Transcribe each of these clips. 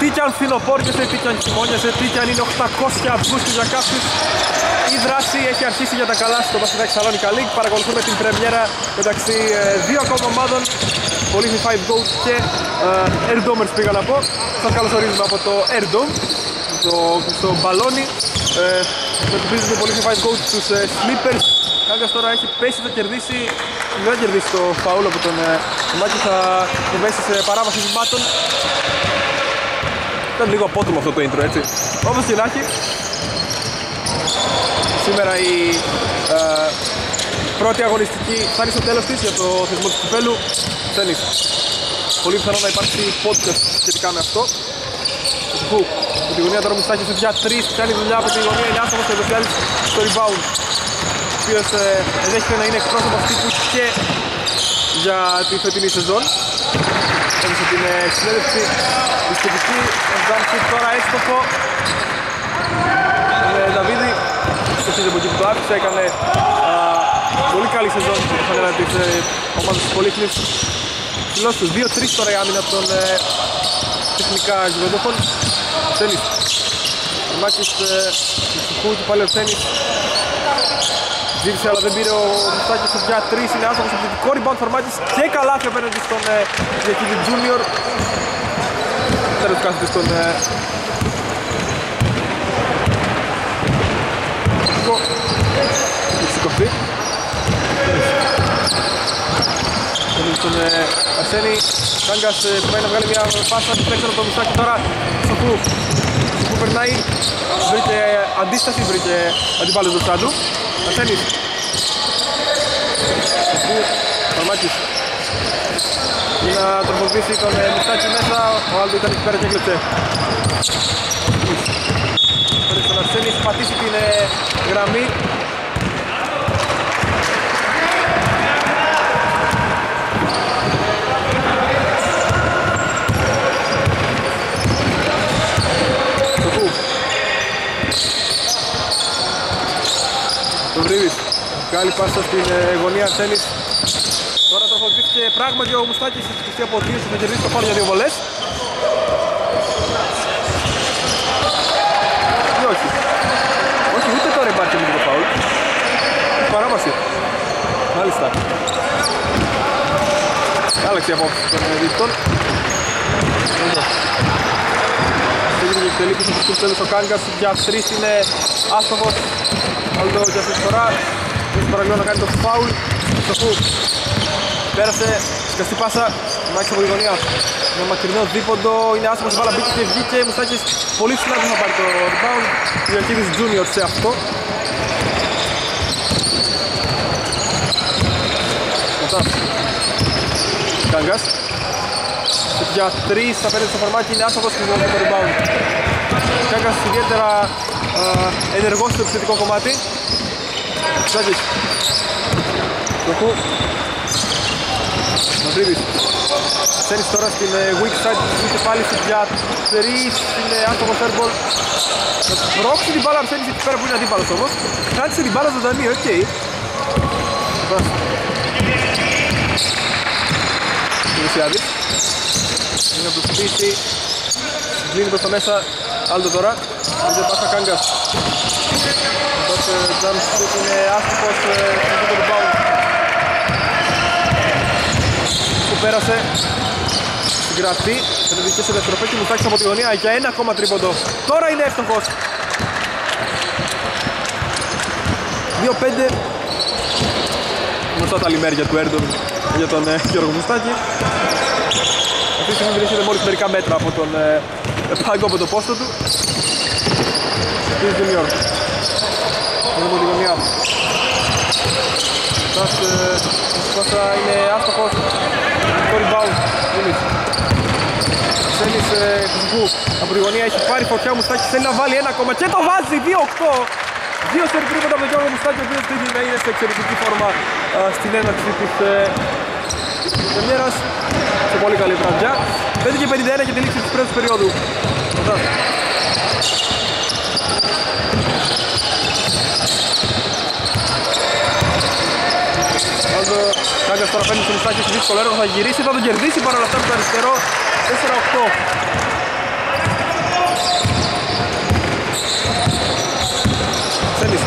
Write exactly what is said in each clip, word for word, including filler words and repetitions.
τι κι αν φθινοπόρκεσαι, τι κι αν χειμώνιασε, τι κι αν είναι οκτακόσια Αυγούστου για κάποιους, η δράση έχει αρχίσει για τα καλά στο Πασχετάκι Σαλόνικα League. Παρακολουθούμε την πρεμιέρα μεταξύ ε, δύο ακόμα ομάδων, Polyphony φάιβ Goat και ε, Airdomers πήγα να πω. Σας καλωσορίζουμε από το Airdome, στο, στο μπαλόνι. Ε, Μετωπίζουν το Polyphony φάιβ Goat στους ε, Sleepers. Κάγκας τώρα έχει πέσει, θα κερδίσει, δεν θα κερδίσει το φαούλ από τον ε, Μάκη, θα το βέσει σε παράβαση βημάτων. Ήταν λίγο απότομο αυτό το intro, έτσι. Όπως και να έχει, σήμερα η ε, πρώτη αγωνιστική φτάνει στο τέλος της για το θεσμό του κυπέλου. Θέλεις, πολύ πιθανό να υπάρξει podcast σχετικά με αυτό. Που από τη γωνία τώρα Μουστάκης σε πια τρεις, κάνει δουλειά από τη γωνία, είναι άστοχος και δοσιάζει στο rebound, ο οποίος ε, ενδέχεται να είναι εκπρόσωπος τύπου και για τη φετινή σεζόν. Έδωσε την ε, συνέντευξη τη σχετική, Εμβάνσκι τώρα έστοχο. Ε, Δαβίδη, σκεφτείτε από εκεί που το άφησε, έκανε α, πολύ καλή σεζόν στην φανέλα της ε, ομάδας της Πολύχνης. Ψηλός τους δύο τρία τώρα η άμυνα των ε, τεχνικά γηπεδόχων. Αρσένης, ο Μάκης του του πάλι ο Αρσένης ζήτησε αλλά δεν πήρε ο Μουστάκης στο πια τρία, είναι άστοχος επιθετικό rebound Φαρμάκης και καλάθι απέναντι στον ε, Διακίδη Junior. Τέλος κάθεται στον ε, έχει σηκωθεί. Θέλει στον ε, Αρσένη, Κάγκας ε, πάει να βγάλει μια πάσα του πλέξεων από το Μουστάκη τώρα στο που που περνάει, βρήκε αντίσταση, βρήκε αντιπάλους μπροστά του. Αρσένης, Φαρμάκης να τροφοδοτήσει τον ε, Μουστάκη μέσα, ο Άλντο ήταν εκεί πέρα και έκλεψε. Πρέπει στον Αρσένη, πατήσει την ε, γραμμή. Το Βρύβης, καλή πάσα στην ε, γωνία Αρσένης. Τώρα τροφοδοτήθηκε πράγματι ο Μουστάκης, στη από δύο θα κερδίσει το φάουλ για δύο βολές. Ή όχι. Όχι, ούτε τώρα υπάρχει με το φάουλ. Παράβαση. Μάλιστα. Άλλαξε η απόψη των διαιτητών. Έγινε και εκτελήκηση του τέλους ο Κάγκας για τρεις, είναι άστοχος. Άλλο για αυτή τη φορά. Έχει παραλίγο να κάνει το φάουλ. Στο που πέρασε, σκαστή πάσα, Μάκης από τη γωνία. Με μακρινό δίποντο, είναι άστοχος, η μπάλα μπήκε και βγήκε. Μουστάκης πολύ συχνά δεν θα πάρει το rebound. Διακίδης Junior σε αυτό. Μετά Κάγκας για τρεις, θα παίρνει στο Φαρμάκι, είναι άστοχος και βγάζει το rebound. Κάγκας ιδιαίτερα uh, ενεργός στο επιθετικό κομμάτι. Μουστάκης Στοχού Μαυρίδης Σένης τώρα στην uh, weak side, και πάλι στην για τρεις, είναι άστοχος airball. Θα σπρώξει την μπάλα Αρσένης εκεί πέρα που είναι αντίπαλος όμως. Κράτησε την μπάλα ζωντανή, οκ. Μουσιάδης είναι να προσπίσει, κλείνει προς τα μέσα. Άλτο τώρα, δεν πάσα Κάγκας. Οπότε jump shoot είναι άστοχος στο το rebound. Που πέρασε στην γραφή, τελετικές σε δευτεροφές και Μουστάκης από τη γωνία για ένα ακόμα τρίποντο. Τώρα είναι εύστοχος. δύο πέντε. Γνωστά τα λιμέρια του Airdome για τον ε, Γιώργο Μουστάκη. Αυτή τη στιγμή βρίσκεται μόλις μερικά μέτρα από τον ε, πάγκο, από το πόστο του. Κύριε Junior. Είναι από τη γωνία. Πάσα είναι άστοχος. Το rebound. Σένης φυσικού από τη γωνία έχει πάρει φωτιά. Ο Μουστάκης θέλει να βάλει ένα ακόμα και το βάζει. δύο οκτώ. Δύο σερ τρίποτα από τον Γιώργο Μουστάκη, ο οποίος δείχνει να είναι σε εξαιρετική φόρμα α, στην έναρξη της πρεμιέρας. Σε πολύ καλή βραδιά. πέντε και πενήντα ένα και τη λήξη της πρώτης περίοδου. Μετά. Κάγκας τώρα παίρνει στο Μουστάκη, δύσκολο έργο, θα γυρίσει, θα τον κερδίσει παρόλα αυτά με το αριστερό. τέσσερα οκτώ. Σέλης.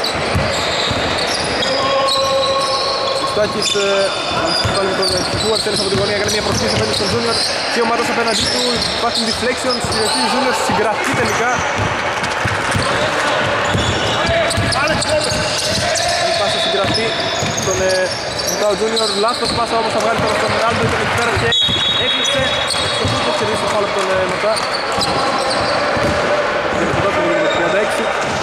Στάκης πάλι με τον Στουάρτ, τέλος από την γωνία, έκανε μια προσθήκη απέναντι στον Junior και ο Μάτος απέναντι του, υπάρχουν deflections, η Junior συγκρατεί τελικά. Η πάσα συγκρατεί στον Μουτάο Junior, λάθος πάσα όμως θα βγάλει τώρα στον Άλντο, ήταν εκεί πέρα και έκλεισε στο φούτο και ρίξει το φάουλ από τον Μουτά. τριάντα έξι.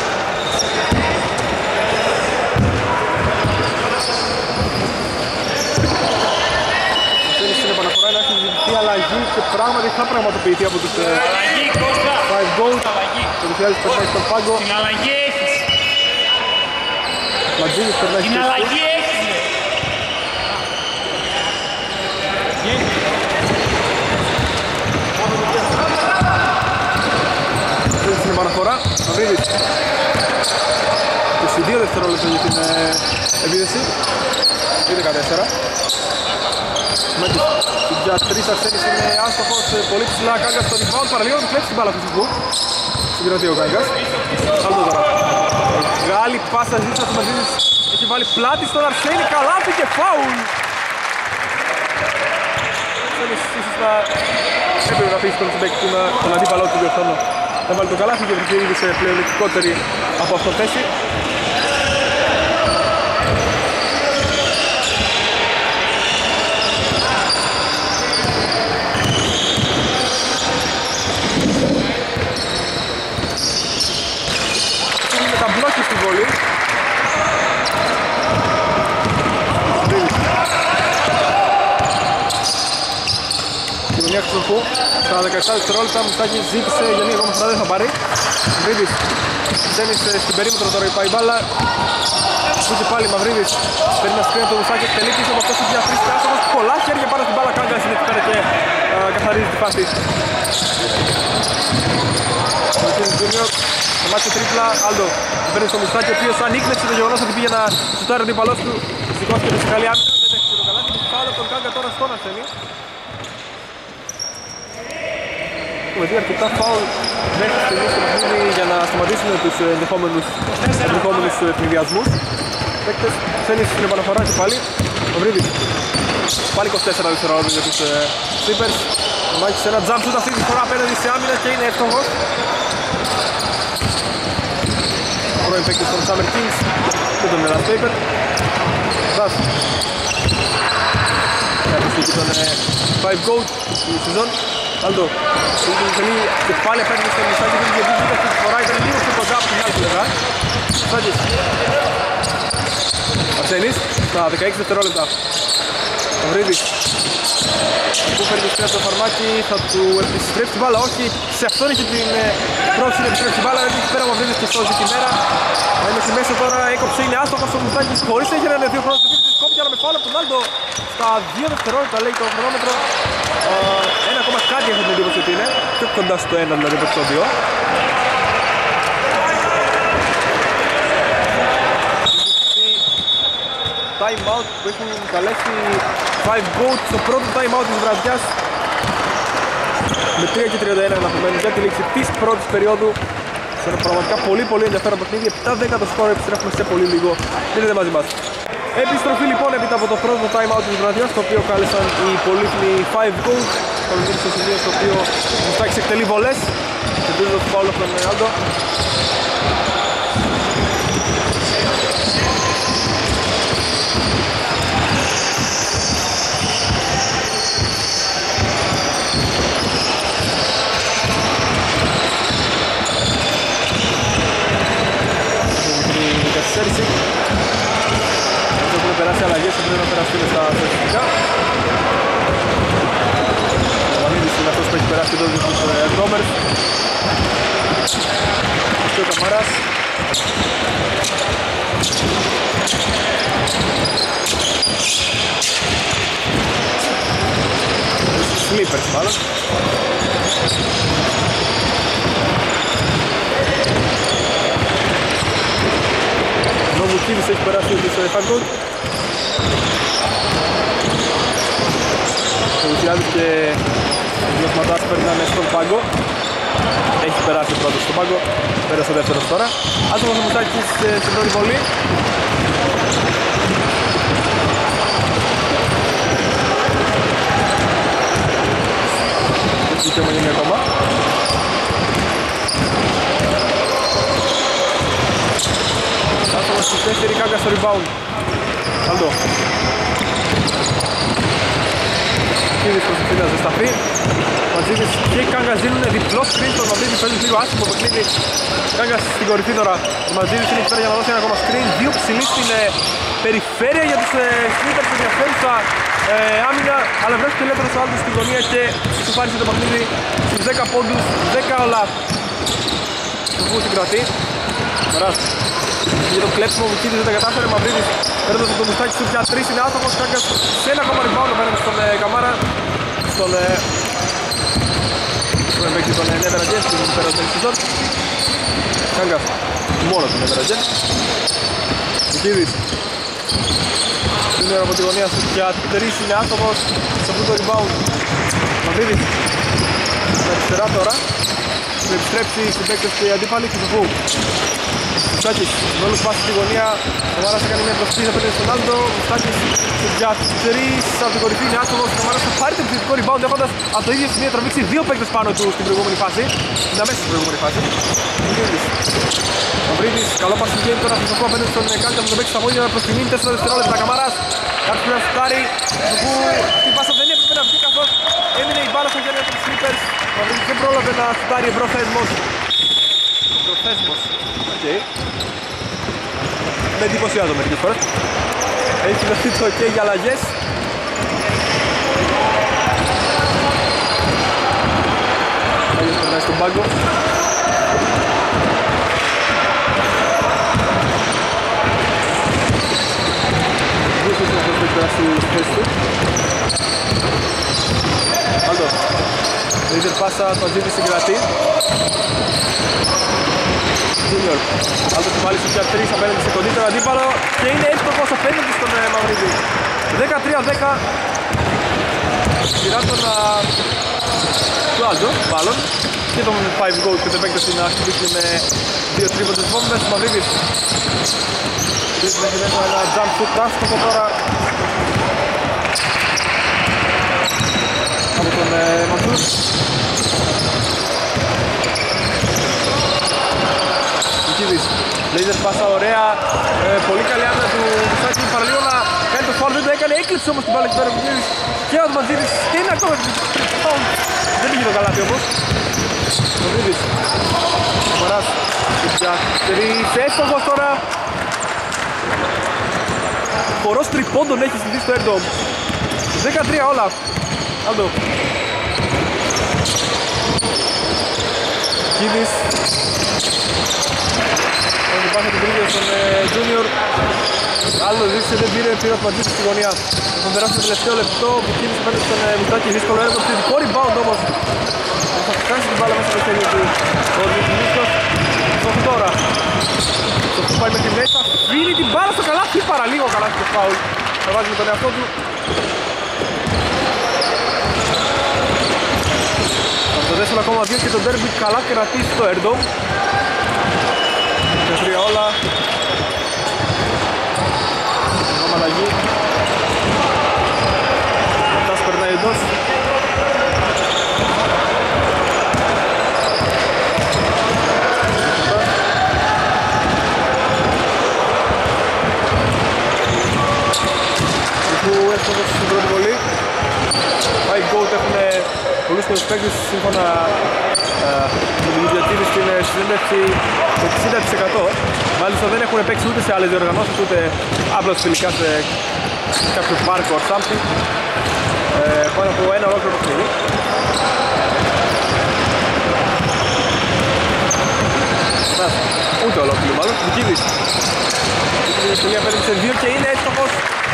Η αλλαγή και πράγματι θα πραγματοποιηθεί από τους five goals. Το Ρουφιάδης περνάει στον πάγκο. Την αλλαγή έχεις. Ματζίνης περνάει Την αλλαγή έχεις. Αυτή στην επαναφορά. Μαυρίδης. είκοσι δύο δευτερόλεπτα για την επίδεση. δύο δεκατέσσερα. Για τρεις Αρσένης είναι άστοχος, πολύ ψηλά. Κάγκας στο rebound, παραλίγο να του κλέψει την μπάλα του Φυσικού. Συγκρατεί ο Κάγκας. Άλλο τώρα. Μεγάλη πάσα ζήτησα του Μαζίνης. Έχει βάλει πλάτη στον Αρσένη, καλάθι και φάουλ. Αρσένης ίσως να έπρεπε να αφήσει τον συμπέκτη του, τον αντίπαλό του διορθώνω. Να βάλει το καλάθι και βρήκε ήδη σε πλεονεκτικότερη από αυτό θέση. Στα δεκαεπτά δευτερόλεπτα Μουστάκης ζήτησε για λίγο όμως δεν θα πάρει. Μαυρίδης Ντένις στην περίμετρο τώρα πάει η μπάλα. Του και πάλι Μαυρίδης παίρνει να σκρίνει από το Μουστάκη, εκτελεί πίσω από αυτό για τρεις άστοχος. Πολλά χέρια πάνω στην μπάλα, Κάγκας είναι εκεί πέρα και α, καθαρίζει τη φάση. Ο Κίνης Junior μάτσε τρίπλα, Άλντο παίρνει στο Μουστάκη ο οποίος ανήκνευσε το γεγονός ότι πήγε να σουτάρει ο αντίπαλός του. Σηκώθηκε σε καλή άμυνα, δεν έχει το καλάθι και φάουλ από τον Κάγκα τώρα στον Αρσένη. Έχουμε δει αρκετά φάουλ μέχρι στιγμής στο παιχνίδι για να σταματήσουμε τους ενδεχόμενους, ενδεχόμενους ευνηδιασμούς. Παίκτες θέλει στην επαναφορά και πάλι. Ο Βρίδης. Πάλι είκοσι τέσσερα δευτερόλεπτα για τους Clippers. Μάχησε ένα jump shoot αυτή τη φορά απέναντι σε άμυνα και είναι εύστοχος. Πρώην παίκτης των Summer Kings και τον Last Paper. Δας. Έχει εκεί τον five goal του σεζόν. Άλντο, θέλει και πάλι απέναντι στο Μουστάκη και την αυτή τη φορά ήταν λίγο πιο κοντά από την άλλη πλευρά. Μουστάκης. Αρσένης, στα δεκαέξι δευτερόλεπτα. Ο Βρίδης. Που φέρνει το στο φαρμάκι, θα του επιστρέψει την μπάλα, όχι. Σε αυτόν έχει την πρόθεση να επιστρέψει την μπάλα, δεν έχει πέρα ο Βρίδης και σώζει τη μέρα. Είναι στη μέση τώρα, έκοψε, είναι άστοχος ο Μουστάκης, χωρίς να έχει ένα δύο χρόνος επίθεσης, κόπηκε αλλά με φάουλ από τον Άλντο. Στα δύο δευτερόλεπτα λέει το χρονόμετρο. Ένα ακόμα κάτι έχω την εντύπωση ότι είναι, πιο κοντά στο ένα δηλαδή από το δύο. Time out που έχουν καλέσει five goals στο πρώτο time out της βραδιάς με τρία και τριάντα ένα αναπομένους για τη λήξη της πρώτης περίοδου σε ένα πραγματικά πολύ πολύ ενδιαφέρον παιχνίδι. επτά δέκα το σκορ, επιστρέφουμε σε πολύ λίγο, μείνετε μαζί μας. Επιστροφή λοιπόν έπειτα από το πρώτο time out της βραδιάς, το οποίο κάλεσαν οι πολύθυμοι five goals. Πάμε στο σημείο στο οποίο ο Μουστάκης εκτελεί βολές και δίνει το φάουλ από τον Άλντο. Καθυστέρηση. Έχουν περάσει αλλαγές, πρέπει να περάσουν στα στατιστικά. Ο Βανίδης είναι αυτός που έχει περάσει εδώ στους Ντρόμερς. Και ο Καμάρας. Clippers μάλλον. Ο Βουκίδης έχει περάσει τους five goals. Ο Βουκιάδης και ο Διοσματάς περνάνε στον πάγκο. έχει περάσει πρώτος στον πάγκο, πέρασε ο δεύτερος τώρα. Άτομος ο Μουστάκης στην πρώτη βολή. Έχει και ομογένει ακόμα. Άτομος στη δεύτερη, Κάγκα στο rebound. Καλτό. Κίδης προσπαθεί να ζεσταθεί. Ματζίδης και Κάγκας δίνουν διπλό screen στον Μαυρίδη, παίζουν λίγο άσχημο παιχνίδι. Κάγκας στην κορυφή τώρα. Ο Ματζίδης είναι εκεί πέρα για να δώσει ένα ακόμα screen. Δύο ψηλοί στην ε, περιφέρεια για τους Snippers, ε, ενδιαφέρουσα ε, άμυνα, αλλά βρέθηκε ελεύθερος ο Άλτος στην γωνία και του πάρει το παιχνίδι στους δέκα πόντους, δέκα όλα. Το φούγο συγκρατεί. Μαράς. Για το κλέψιμο ο Κίδης δεν τα κατάφερε. Μαυρίδης παίρνοντας από το Μουστάκι του πια τρεις, είναι άστοχος. Κάγκας σε ένα ακόμα rebound απέναντι στον ε, Καμάρα. Στον ε, τον παίκτη τον Νέβερα Γκέντ, που πέρα στον Ιστιζόν. Κάγκας μόνο τον Νέβερα Γκέντ. Ο Κίδης είναι από τη γωνία σου πια τρεις, είναι άστοχος. Σε αυτό το rebound Μαυρίδης με αριστερά τώρα. Θα επιστρέψει στην παίκτες και οι αντίπαλοι και του Φου. Μουστάκης, όλους πάσει στη γωνία. Ο Καμάρας θα κάνει μια προσφύγη απέναντι στον Άλντο. Μουστάκης για τρεις από την κορυφή, είναι άστοχος. Ο Καμάρας θα πάρει το επιθετικό rebound έχοντας από το ίδιο σημείο τραβήξει δύο παίκτες πάνω του στην προηγούμενη φάση. Είναι αμέσως στην προηγούμενη φάση. Μαυρίδης, καλό πάση game τώρα στο Φου απέναντι στον Κάλτα που τον παίξει στα μόνια προς την τέσσερα δευτερόλεπτα. Καμάρας, κάποιος πρέπει να σουτάρει. Το Φου, την πάσα δεν έπρεπε να βγει καθώς έμεινε η μπάλα στα χέρια των Snippers. Μαυρίδης δεν πρόλαβε να σουτάρει εμπρόθεσμος. Εμπρόθεσμος. Okay. Με εντυπωσιάζω μερικές φορές. Έχει δεχτεί το ok για αλλαγές. Άγιος περνάει στον πάγκο. Δύο φορές να προσθέσει πέρα στη θέση του. Άλτο. Ρίζερ πάσα, το Αζίδη συγκρατεί. Junior. Άλτος μάλιστα πια τρεις απέναντι σε κοντύτερο αντίπαλο και είναι εύστοχος απέναντι στον ε, Μαυρίδη. δεκατρία δέκα. Σειρά τον α... του Άλτο, μάλλον. Και τον πέντε goal και τον επέκταση να χτυπήσει με δύο τρίποντες βόμβες. Μαυρίδης. Τρεις μέχρι μέσα ένα jump shoot άστοχο τώρα. Από τον ε, Μαντούς. Λέιζερ πάσα ωραία, ε, πολύ καλή άμυνα του Μουστάκη, παραλίγο να κάνει το φάουλ, δεν το έκανε, έκλειψε όμως την μπάλα εκεί πέρα ο Μουστάκης και ο Ματζίδης και είναι ακόμα δεν πήγε το καλάθι όμως. Ο Μουστάκης, ο Μαράς, για τρεις, εύστοχος τώρα. Χορός τριπώντων έχει συνδύσει στο Airdome. δεκατρία όλα. Άλτο. Κίδης. Έχει πάσει την τρίτια στον ε, Junior. Άλλο ζήτησε, δεν πήρε, πήρε το Ματζίδη στη γωνία. Έχουν περάσει το τελευταίο λεπτό που κίνησε πέντε στον ε, Μουστάκη. Δύσκολο έργο, θετικό rebound όμως. Θα φτάσει την μπάλα μέσα στο χέρι του. Ο Δημήτρος, το τώρα. Το που πάει με τη μέσα, φύγει την μπάλα στο καλάθι, παραλίγο καλάθι το φάουλ. Θα βάζει με τον εαυτό του. Θα το δέσουν ακόμα δύο και το derby καλά κρατήσει στο Airdome. Και τρία όλα. Ακόμα αλλαγή. Αυτάς περνάει εντός. Που έφτασε στην πρώτη βολή. Πάει goat, έχουν πολλούς πολλούς παίκτες σύμφωνα με την διατήρηση στην συνέντευξη εξήντα τοις εκατό. Μάλιστα δεν έχουν παίξει ούτε σε άλλες διοργανώσεις ούτε απλώς φιλικά σε κάποιο πάρκο or something. Ε, πάνω από ένα ολόκληρο παιχνίδι. Ούτε ολόκληρο μάλλον. Δικίδης. Η ευκολία παίρνει σε δύο και είναι εύστοχος.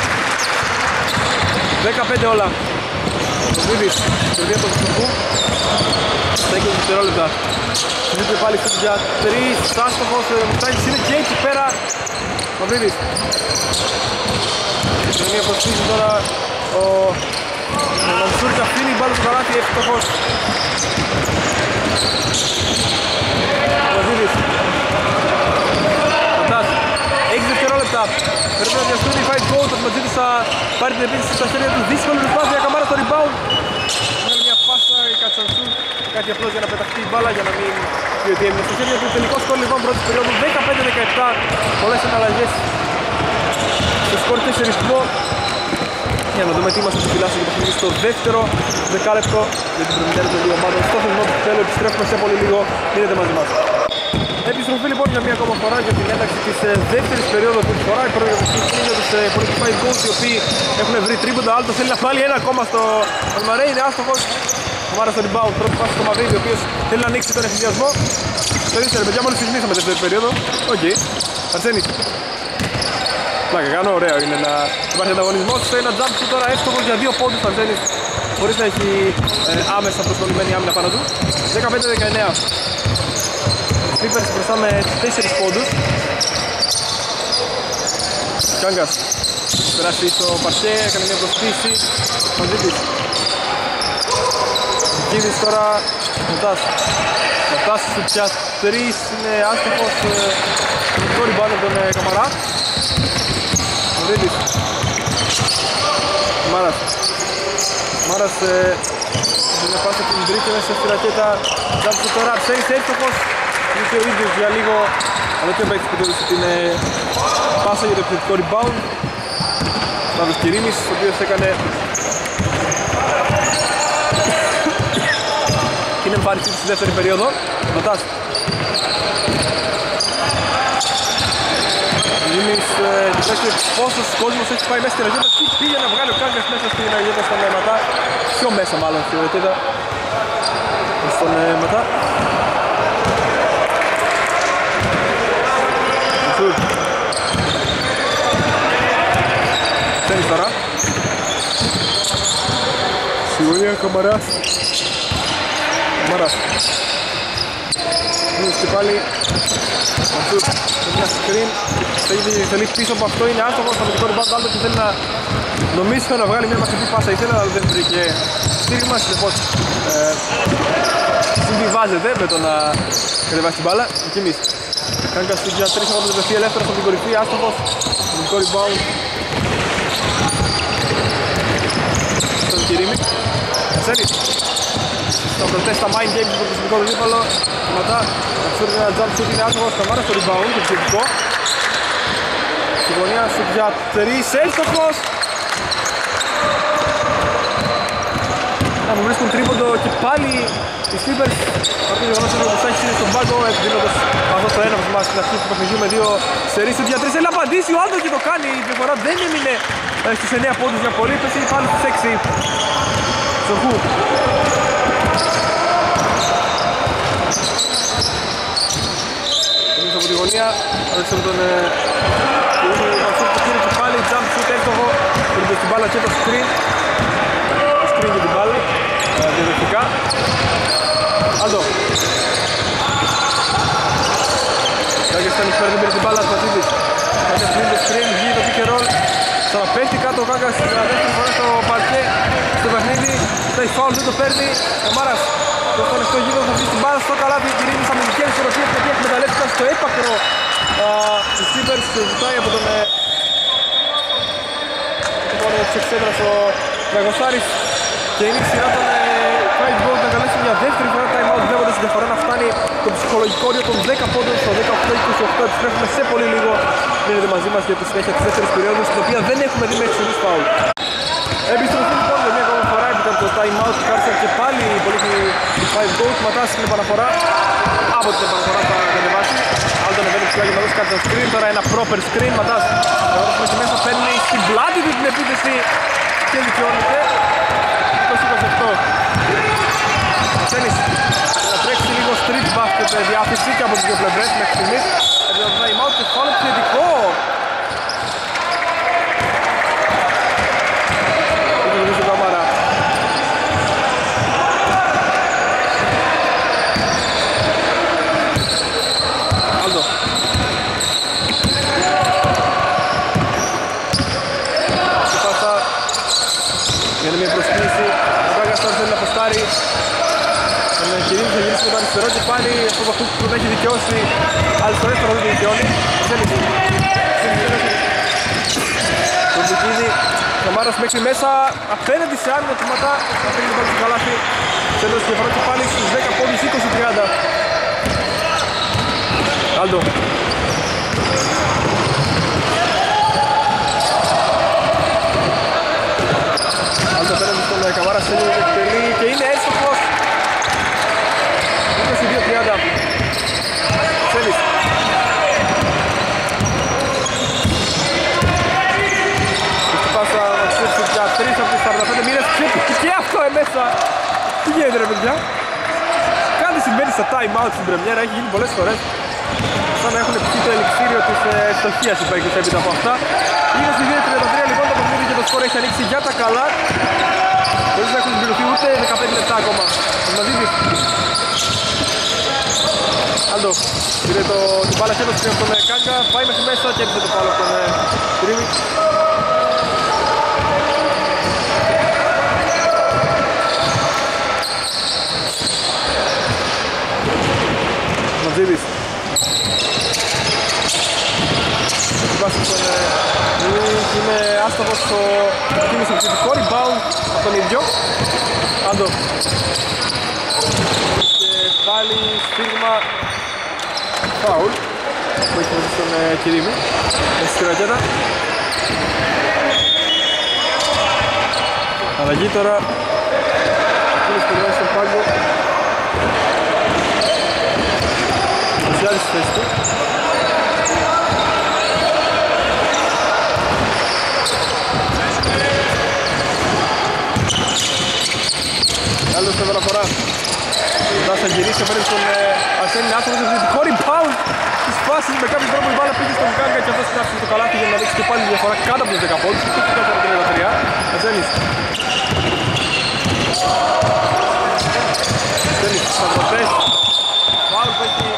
δεκαπέντε όλα. Ο Βίδης, το δύο του Φουκού. Στα είκοσι δευτερόλεπτα. Συνήθω πάλι στο για τρεις. Άστοχος, ο Μουστάκης είναι και εκεί πέρα. Ο Βίδης. Η κοινωνία προσφύγει τώρα ο Μανσούρ και αφήνει μπάλα στο καλάθι, εύστοχος. θα πάρει την επίθεση στα χέρια του. Δύσκολη προσπάθεια, Καμάρα στο rebound. Κάνει μια πάσα η Κατσανσού, κάτι απλώς για να πεταχτεί η μπάλα για να μην πει ότι έμεινε στα χέρια του. Τελικό σκορ λοιπόν πρώτης περίοδου δεκαπέντε δεκαεπτά. Πολλές εναλλαγές στο σκορ και σε ρυθμό. Για να δούμε τι μας επιφυλάσσει το παιχνίδι στο δεύτερο δεκάλεπτο για την προμηθεία των δύο ομάδων. Στο θεσμό του θέλω, επιστρέφουμε σε πολύ λίγο. Μείνετε μαζί μας. Επιστροφή λοιπόν για μία ακόμα φορά για την ένταξη της ε, δεύτερης περίοδου αυτή τη φορά. Η πρώτη για τους ε, Qualified Goals οι οποίοι έχουν βρει τρίποντα. Άλτο θέλει να βάλει ένα ακόμα στο Αλμαρέ, είναι άστοχος. Καμάρα στο rebound, πρώτη πάση στο Μαβίδη, ο οποίος θέλει να ανοίξει τον εφηδιασμό. Το ίστερ, παιδιά, μόλις ξεκινήσαμε δεύτερη περίοδο. Οκ, okay. Αρσένης. Πλάκα κάνω, ωραίο είναι να υπάρχει ανταγωνισμός. Ένα jump σου τώρα εύστοχος για δύο πόντους ο Αρσένης, χωρίς να έχει ε, άμεσα προσκολλημένη άμυνα πάνω του. δεκαπέντε δεκαεννέα. Clippers μπροστά με τέσσερις πόντους. Κάγκας περάσει στο παρκέ, έκανε μια προσθήση μαζί της. Κίδης τώρα, Νοτάς. Νοτάς σου πια τρεις, είναι άστοχος το rebound από τον Καμαρά. Μωρίδης. Μάρας. Μάρας είναι πάσα την τρίτη μέσα στη ρακέτα. Τζάμπησε τώρα, Αρσένης εύστοχος. Είναι ο ίδιος για λίγο, αλλά και ο παίκτης που έδωσε την πάσα για το επιθετικό rebound. Σταύρος Κυρίμης, ο οποίος έκανε την εμφάνισή του στη δεύτερη περίοδο. Νοτάς. Κυρίμης, κοιτάξτε πόσος κόσμος έχει πάει μέσα στη ραγέτα. Τι πήγε να βγάλει ο Κάγκας μέσα στη ραγέτα στον Ματά. Πιο μέσα μάλλον στη ραγέτα. Στον Ματά. Τένις τώρα. Σιγουρία Καμαράς. Καμαράς. Μείνεις και πάλι. Μασούρ. Σε μια screen. Θέλει πίσω από αυτό, είναι άστοχος. Στο αμυντικό rebound άλλο και θέλει να νομίσει να βγάλει μια μαχητή πάσα. Ήθελα αλλά δεν βρήκε στήριγμα. Συνεπώς ε, συμβιβάζεται με το να κατεβάσει την μπάλα. Εκεί εμείς. Κάγκας για τρεις από το δευτεί ελεύθερα από την κορυφή, άστοχος. Αμυντικό rebound. Στον Κυρίμη. Αρσένης. Θα προτέσει τα mind games από το σημικό δίπαλο. Μετά αξιόρει ένα jump shoot, είναι άστοχος. Καμάρα στο rebound, το επιθετικό. Στη γωνία shoot για τρεις, εύστοχος. Να μου βρίσκουν τρίποντο και πάλι οι Clippers. Παρόλο το γεγονός ότι ο Κωστάκης είναι στον πάγκο, εκδίνοντας αυτό το έναυσμα μας στην αρχή του παιχνιδιού με δύο σερί shoot για τρεις. Θέλει να απαντήσει ο Άλτο και το κάνει. Η διαφορά δεν έμεινε στους εννέα πόντους για πολύ, πέσει πάλι στους έξι. Σοχού. Εμείς από τη γωνία, αδεξιά από τον Μασούρ που πήρε και πάλι, jump shoot εύστοχο, πήρε στην μπάλα και το screen. Το screen και την μπάλα, διαδευτικά. Άλτο. Κάγκες κάνει φέρνει, πήρε την μπάλα, Σπατζίδης. Κάγκες πήρε το screen, βγει το pick and roll. Τώρα πέφτει κάτω ο Κάγκας στην δεύτερη φορά στο παρκέ, στο παιχνίδι. Θα έχει φάουλ, δεν το παίρνει. Καμάρας, το στον ανοιχτό γύρο θα βγει στην μπάλα στο καλάθι. Κυρίμης αμυντικές ισορροπίες που έχει εκμεταλλεύτηκαν στο έπακρο. Οι Clippers ζητάει από τον πόνο της εξέδρας ο Δραγοσάρης. Και είναι η σειρά των Fight Gold να καλέσει μια δεύτερη φορά time out, βλέποντας τη διαφορά να φτάνει το ψυχολογικό όριο των δέκα πόντων στο δεκαοκτώ είκοσι οκτώ. Επιστρέφουμε σε πολύ λίγο. Μείνετε μαζί μας για τη συνέχεια της δεύτερης περίοδου, στην οποία δεν έχουμε δει μέχρι στιγμής φάουλ. Επιστροφή λοιπόν για μια ακόμα φορά έπειτα από το time out. Κάρσαν και πάλι οι πολύτιμοι Five Gold. Ματάς στην επαναφορά. Από την επαναφορά θα κατεβάσει. Άλτο ανεβαίνει ψηλά για να δώσει κάτι στο screen. Τώρα ένα proper screen. Ματάς μέχρι μέσα παίρνει στην πλάτη του την επίθεση και δικαιώνεται. είκοσι είκοσι οκτώ. Αρσένης να τρέξει λίγο street basket διάθεση και από τις δύο πλευρές μέχρι στιγμής. Έπειτα το time out και φάουλ επιθετικό. Είναι το Καμάρα. Άλτο. Η πάσα είναι μια προσκλήση. Ο Κάγκας τώρα θέλει να αποστάρει. Τον Κυρίμη θα γυρίσει με το αριστερό και πάλι αυτό που που τον έχει δικαιώσει άλλες φορές τώρα δεν το δικαιώνει. Το Μπικίνι, Καμάρας μέχρι μέσα, απέναντι σε άμυνα τμήματα. Θα φέρει πάλι στο καλάθι. Σέντρος και διαφορά και πάλι στους δέκα πόντους, είκοσι τριάντα. Άλντο. Άλντο απέναντι στον Καμάρα, στέλνει το εκτελεί και είναι έστοχος. είκοσι δύο τριάντα. Σέλης. Πάσα να ξύψει για τρεις από τις σαράντα πέντε μήνες και αυτό εμέσα. Τι γίνεται ρε παιδιά? Κάτι συμβαίνει στα time out στην πρεμιέρα, έχει γίνει πολλές φορές. Σαν να έχουν πιει το ελιξίριο της ευστοχίας οι παίκτες έπειτα από αυτά. είκοσι δύο τριάντα τρία λοιπόν το παιχνίδι και το σκορ έχει ανοίξει για τα καλά. Χωρίς να έχουν συμπληρωθεί ούτε δεκαπέντε λεπτά ακόμα. Ο Μαζίδης. Άλντο, πήρε το, την μπάλα χέρος πριν από τον Κάγκα, πάει μέχρι μέσα και έπισε το πάλο από τον Κρίμη. Μαζίδης. Βάζει τον Λουίς, είναι άστοχος στο κίνηση επιθετικό rebound από τον ίδιο. Άντο. Και πάλι σφίγμα φάουλ που έχει δώσει στον Κυρίμη μέσα στη ρακέτα. Αλλαγή τώρα. Είναι σπουδμένος στον πάγκο. Μουσιάδης στη θέση του. Άλλος στο παραφορά. Θα γυρίσει απέναντι στον Αρσένη Άσο, το δυτικό rebound της φάσης με κάποιο τρόπο η μπάλα πήγε στον Γκάγκα και αυτός συνάψει το καλάθι για να δείξει και πάλι τη διαφορά κάτω από τους δέκα πόντους. τριάντα τρία. Αρσένης. Αρσένης στους αγροτές. Φάουλ που έχει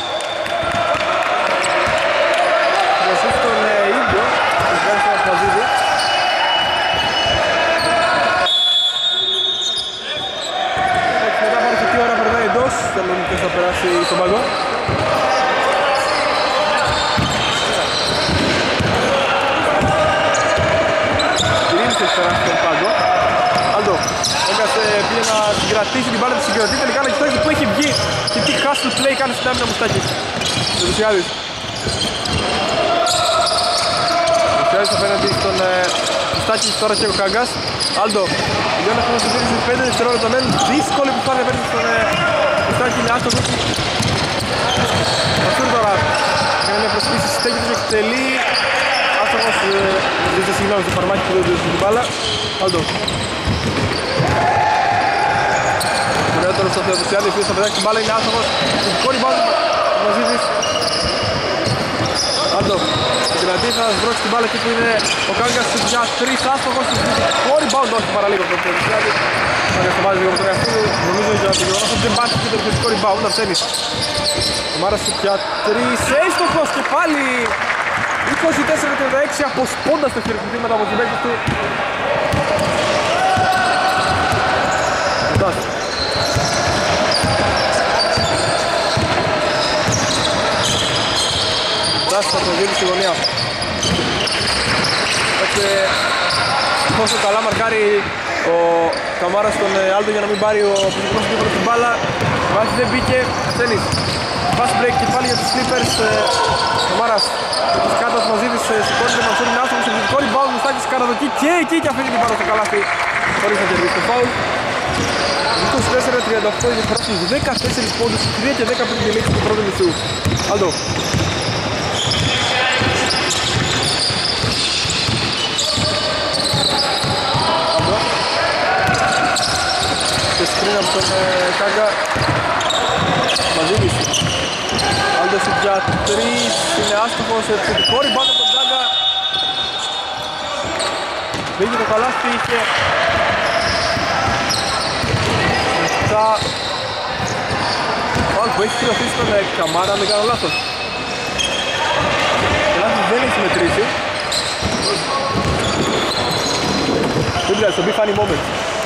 προσθέσει τον ίδιο. Τους βγάζει στον Ασπαζίδη. Θεσσαλονίκης θα περάσει στον πάγκο. Κυρίμης έχει περάσει στον πάγκο. Άλντο, έγκασε πήγε να συγκρατήσει την μπάλα, τη συγκρατεί τελικά να κοιτάξει που έχει βγει και τι hustle play κάνει στην άμυνα Μουστάκης. Δελουσιάδης. Δελουσιάδης απέναντι στον Μουστάκη, τώρα και ο Κάγκας. Άλντο, τελειώνει αυτό να σου δίνει πέντε δευτερόλεπτα μένουν. Δύσκολη που πάνε απέναντι στον Μουστάκη, είναι άστοχος. Μασούρ τώρα κάνει μια προσπίση, στέκει τους εκτελεί. Άστοχος, ζήτησε συγγνώμη στο φαρμάκι που δεν του την μπάλα. Άλντο. Τώρα στο Θεοδοσιάδη, ο οποίος θα πετάξει την μπάλα, είναι άστοχος. Ειδικό rebound, ο Μαζίδης. Άλντο, την κρατή θα σβρώξει την μπάλα εκεί που είναι ο Κάγκας για τρεις άστοχος. Ειδικό rebound, όχι παραλίγο από τον Θεοδοσιάδη. Θα διαστομάζει λίγο από τον εαυτό του, νομίζω για το γεγονός ότι δεν πάτησε και το ειδικό rebound, Αρσένης. Ο Μάρας για τρεις, έστοχος και πάλι. είκοσι τέσσερα τριάντα έξι αποσπώντας τα χειροκριτήματα από τους παίκτες του. Εντάς. Εντάς θα το δίνει στη γωνία. Έτσι, πόσο καλά μαρκάρει ο Καμάρας στον Άλντο για να μην πάρει ο επιθετικός του την μπάλα. Βάση δεν μπήκε, Αρσένης. Fast break και πάλι για τους Clippers. Καμάρας της κάτω μαζί της σηκώνει τον Μανσούρη Νάστο σε επιθετικό rebound, Μουστάκης καραδοκεί και εκεί και αφήνει την πάνω στο καλάθι χωρίς να κερδίσει το φάουλ. είκοσι τέσσερα τριάντα οκτώ η διαφορά στους δεκατέσσερις πόντους, τρία και δέκα πριν τη λήξη του πρώτου μισού. Άλντο. Και σκριν από τον Κάγκα. Μαζίδης. Άλντος για τρεις, είναι άστοχος, επιθετικό rebound από τον Κάγκα. Μπήκε το καλάθι, είχε επτά. Φάουλ που έχει κυρωθεί στον Καμάρα, αν δεν κάνω λάθος. Το λάθος δεν έχει μετρήσει. Δεν πειράζει, στο be funny moment.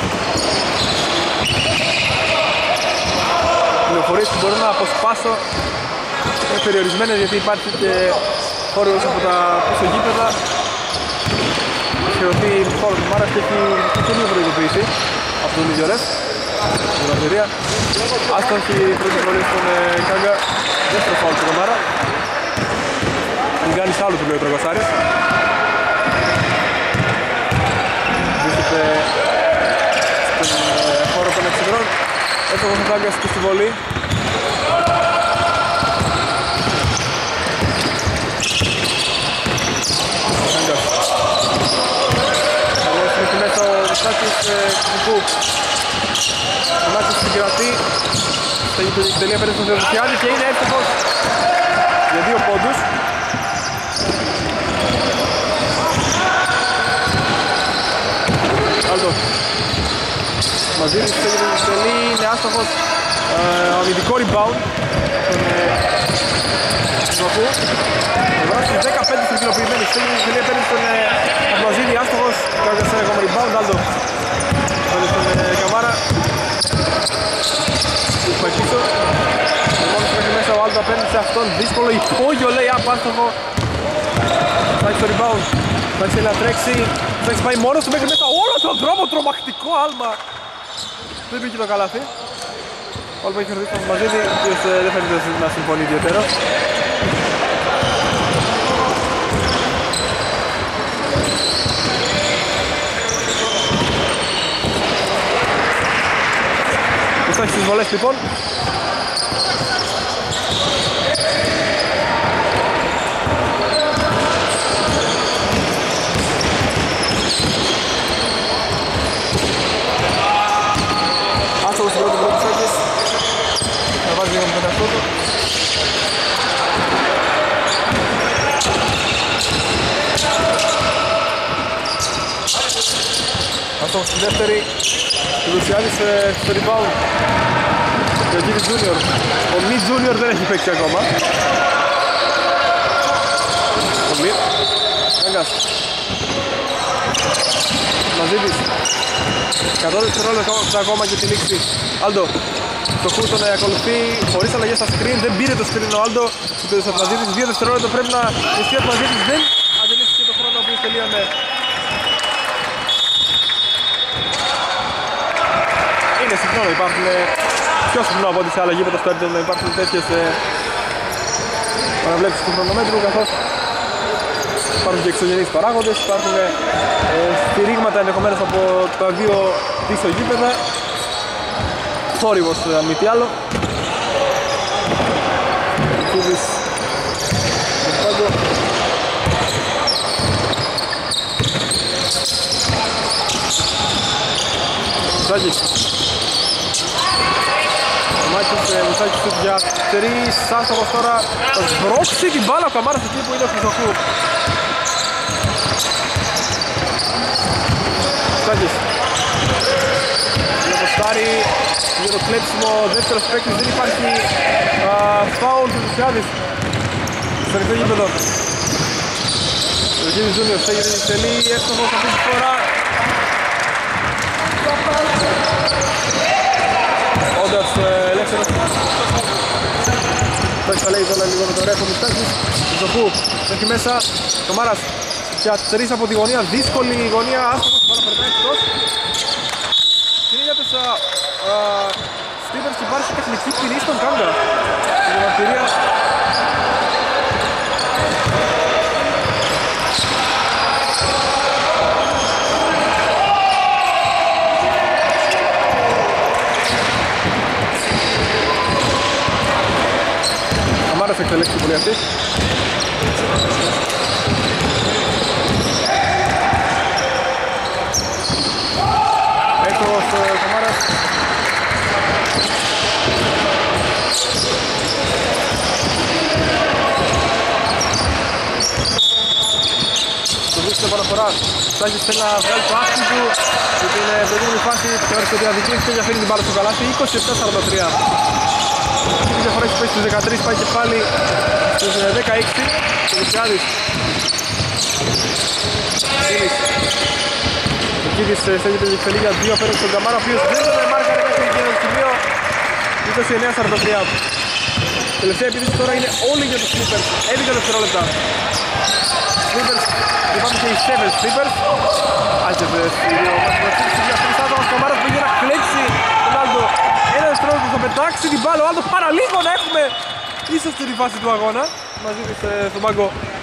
Πληροφορίες που μπορώ να αποσπάσω είναι περιορισμένες γιατί υπάρχει και χώρος από τα πίσω γήπεδα. εξαιρεθεί η φάουλ του Μάρας και έχει και λίγο προειδοποίηση από τον ίδιο ρεφ. Στην ελευθερία. Άστοχη η πρώτη προλήψη στον Κάγκα. Δεύτερο φάουλ του Μάρα. Την κάνει σ' άλλο του λέει ο Τραγωσάρης. Βρίσκεται στον χώρο των εξωτερών. Έτσι ο Κάγκας και στη βολή. Κάγκας. Καλώς είναι μέσα ο Βιστάκης Κουκού. Ο Νάκης συγκρατεί. Στέγει την τελεία πέντε στον Θεοδοσιάδη και είναι εύστοχος για δύο πόντους. Άλτο. Μαζίνης στέγει την τελή, είναι άστοχος. Ο αμυντικό rebound στον Βακού. Ο Βράσης δεκαπέντε στρικυλοποιημένοι. Στέγει την τελεία πέντε στον Μαζίνη, άστοχος. Κάγκας ακόμα rebound, Άλτο. Πέντε στον Καβάρα. Πάει πίσω. Μόνος μέχρι μέσα ο Άλτο απέναντι σε αυτόν. Δύσκολο υπόγειο λέει απάστοχο. Θα έχει το rebound. Θα έχει να τρέξει. Θα έχει πάει μόνος του μέχρι μέσα όλο τον δρόμο. Τρομακτικό άλμα. Δεν πήγε το καλάθι. Ο Άλπα έχει ρωτήσει τον Μαζίδη, ο οποίος δεν φαίνεται να συμφωνεί ιδιαίτερα. Θα έχει τις βολές λοιπόν. Άστοχος στην πρώτη πρώτη Σάκης. Θα βάζει λίγο με τον εαυτό του. Άστοχος στη δεύτερη. Ο Λουσιάδης στο rebound. Και ο Γκίδης Junior. Ο Μι Junior δεν έχει παίξει ακόμα. Ο Μι. Κάγκας. Μαζίδης. εκατό δευτερόλεπτα ακόμα και τη λήξη. Άλντο. Το χού τον ακολουθεί χωρίς αλλαγές στα screen. Δεν πήρε το screen ο Άλντο. Του ο Μαζίδης. Δύο δευτερόλεπτα πρέπει να ισχύει ο Μαζίδης. Δεν αντιλήφθηκε το χρόνο που τελείωνε. Είναι συχνό να υπάρχουν, πιο συχνό από ό,τι σε άλλα γήπεδα στο έντονο να υπάρχουν τέτοιες ε, παραβλέψεις του χρονομέτρου, καθώς υπάρχουν και εξωγενείς παράγοντες, υπάρχουν ε, στηρίγματα ενδεχομένως από τα δύο πίσω γήπεδα, θόρυβος αν μη τι άλλο. Κούβης Μουσάκης. Ο Μάκης Μουσάκης του για τρεις, άστοχος τώρα. Θα σμπρώξει την μπάλα ο Καμάρας εκεί που είναι ο Χρυσοχού. Μουσάκης. Για το στάρι, για το κλέψιμο, δεύτερος παίκτης, δεν υπάρχει φάουλ του Λουσιάδης. Στο ανοιχτό γήπεδο. Ο Γκίδης Junior στέγει την τελή, εύστοχος αυτή τη φορά. Όντας ελεύθερος. Τώρα θα λέει τώρα λίγο με το ρέφο Μουστάκης. Ζοκού έχει μέσα. Το Μάρας για τρεις από τη γωνία. Δύσκολη γωνία. Άστοχος. Πάρα περνάει εκτός. Και είναι για τους Στίβενς και υπάρχει τεχνική ποινή στον Κάγκα. Στην διαμαρτυρία. Θα εκτελέσει την πολύ αυτή. Έτος ο Καμάρας. Το βρίσκεται παραφορά. Σάκης θέλει να βγάλει το άσχη του. Και την προηγούμενη φάση θεώρησε ότι αδικήθηκε και διαφέρει την μπάλα στο καλάθι. είκοσι επτά σαράντα τρία. Η διαφορά έχει πέσει στους δεκατρείς, πάει και πάλι στους δεκαέξι. Ο Λουσιάδης. Κίνης. Ο Κίνης στέγεται την εξελίγη για δύο απέναντι στον Καμάρα, ο οποίος δεν τον μάρκαρε μέχρι εκείνο το σημείο. είκοσι εννέα σαράντα τρία. Τελευταία επίθεση τώρα είναι όλοι για τους Clippers. έντεκα δευτερόλεπτα. Clippers, υπάρχουν και οι seven Clippers. Άζευε στις δύο διαφορετικές άτομα, ο Καμάρας πήγε να κλέψει τον Άλντο. Ένα δευτερόλεπτο θα πετάξει την μπάλα, ο Άλντο παραλίγο να έχουμε ίσως τη φάση του αγώνα. Μαζί της στον πάγκο.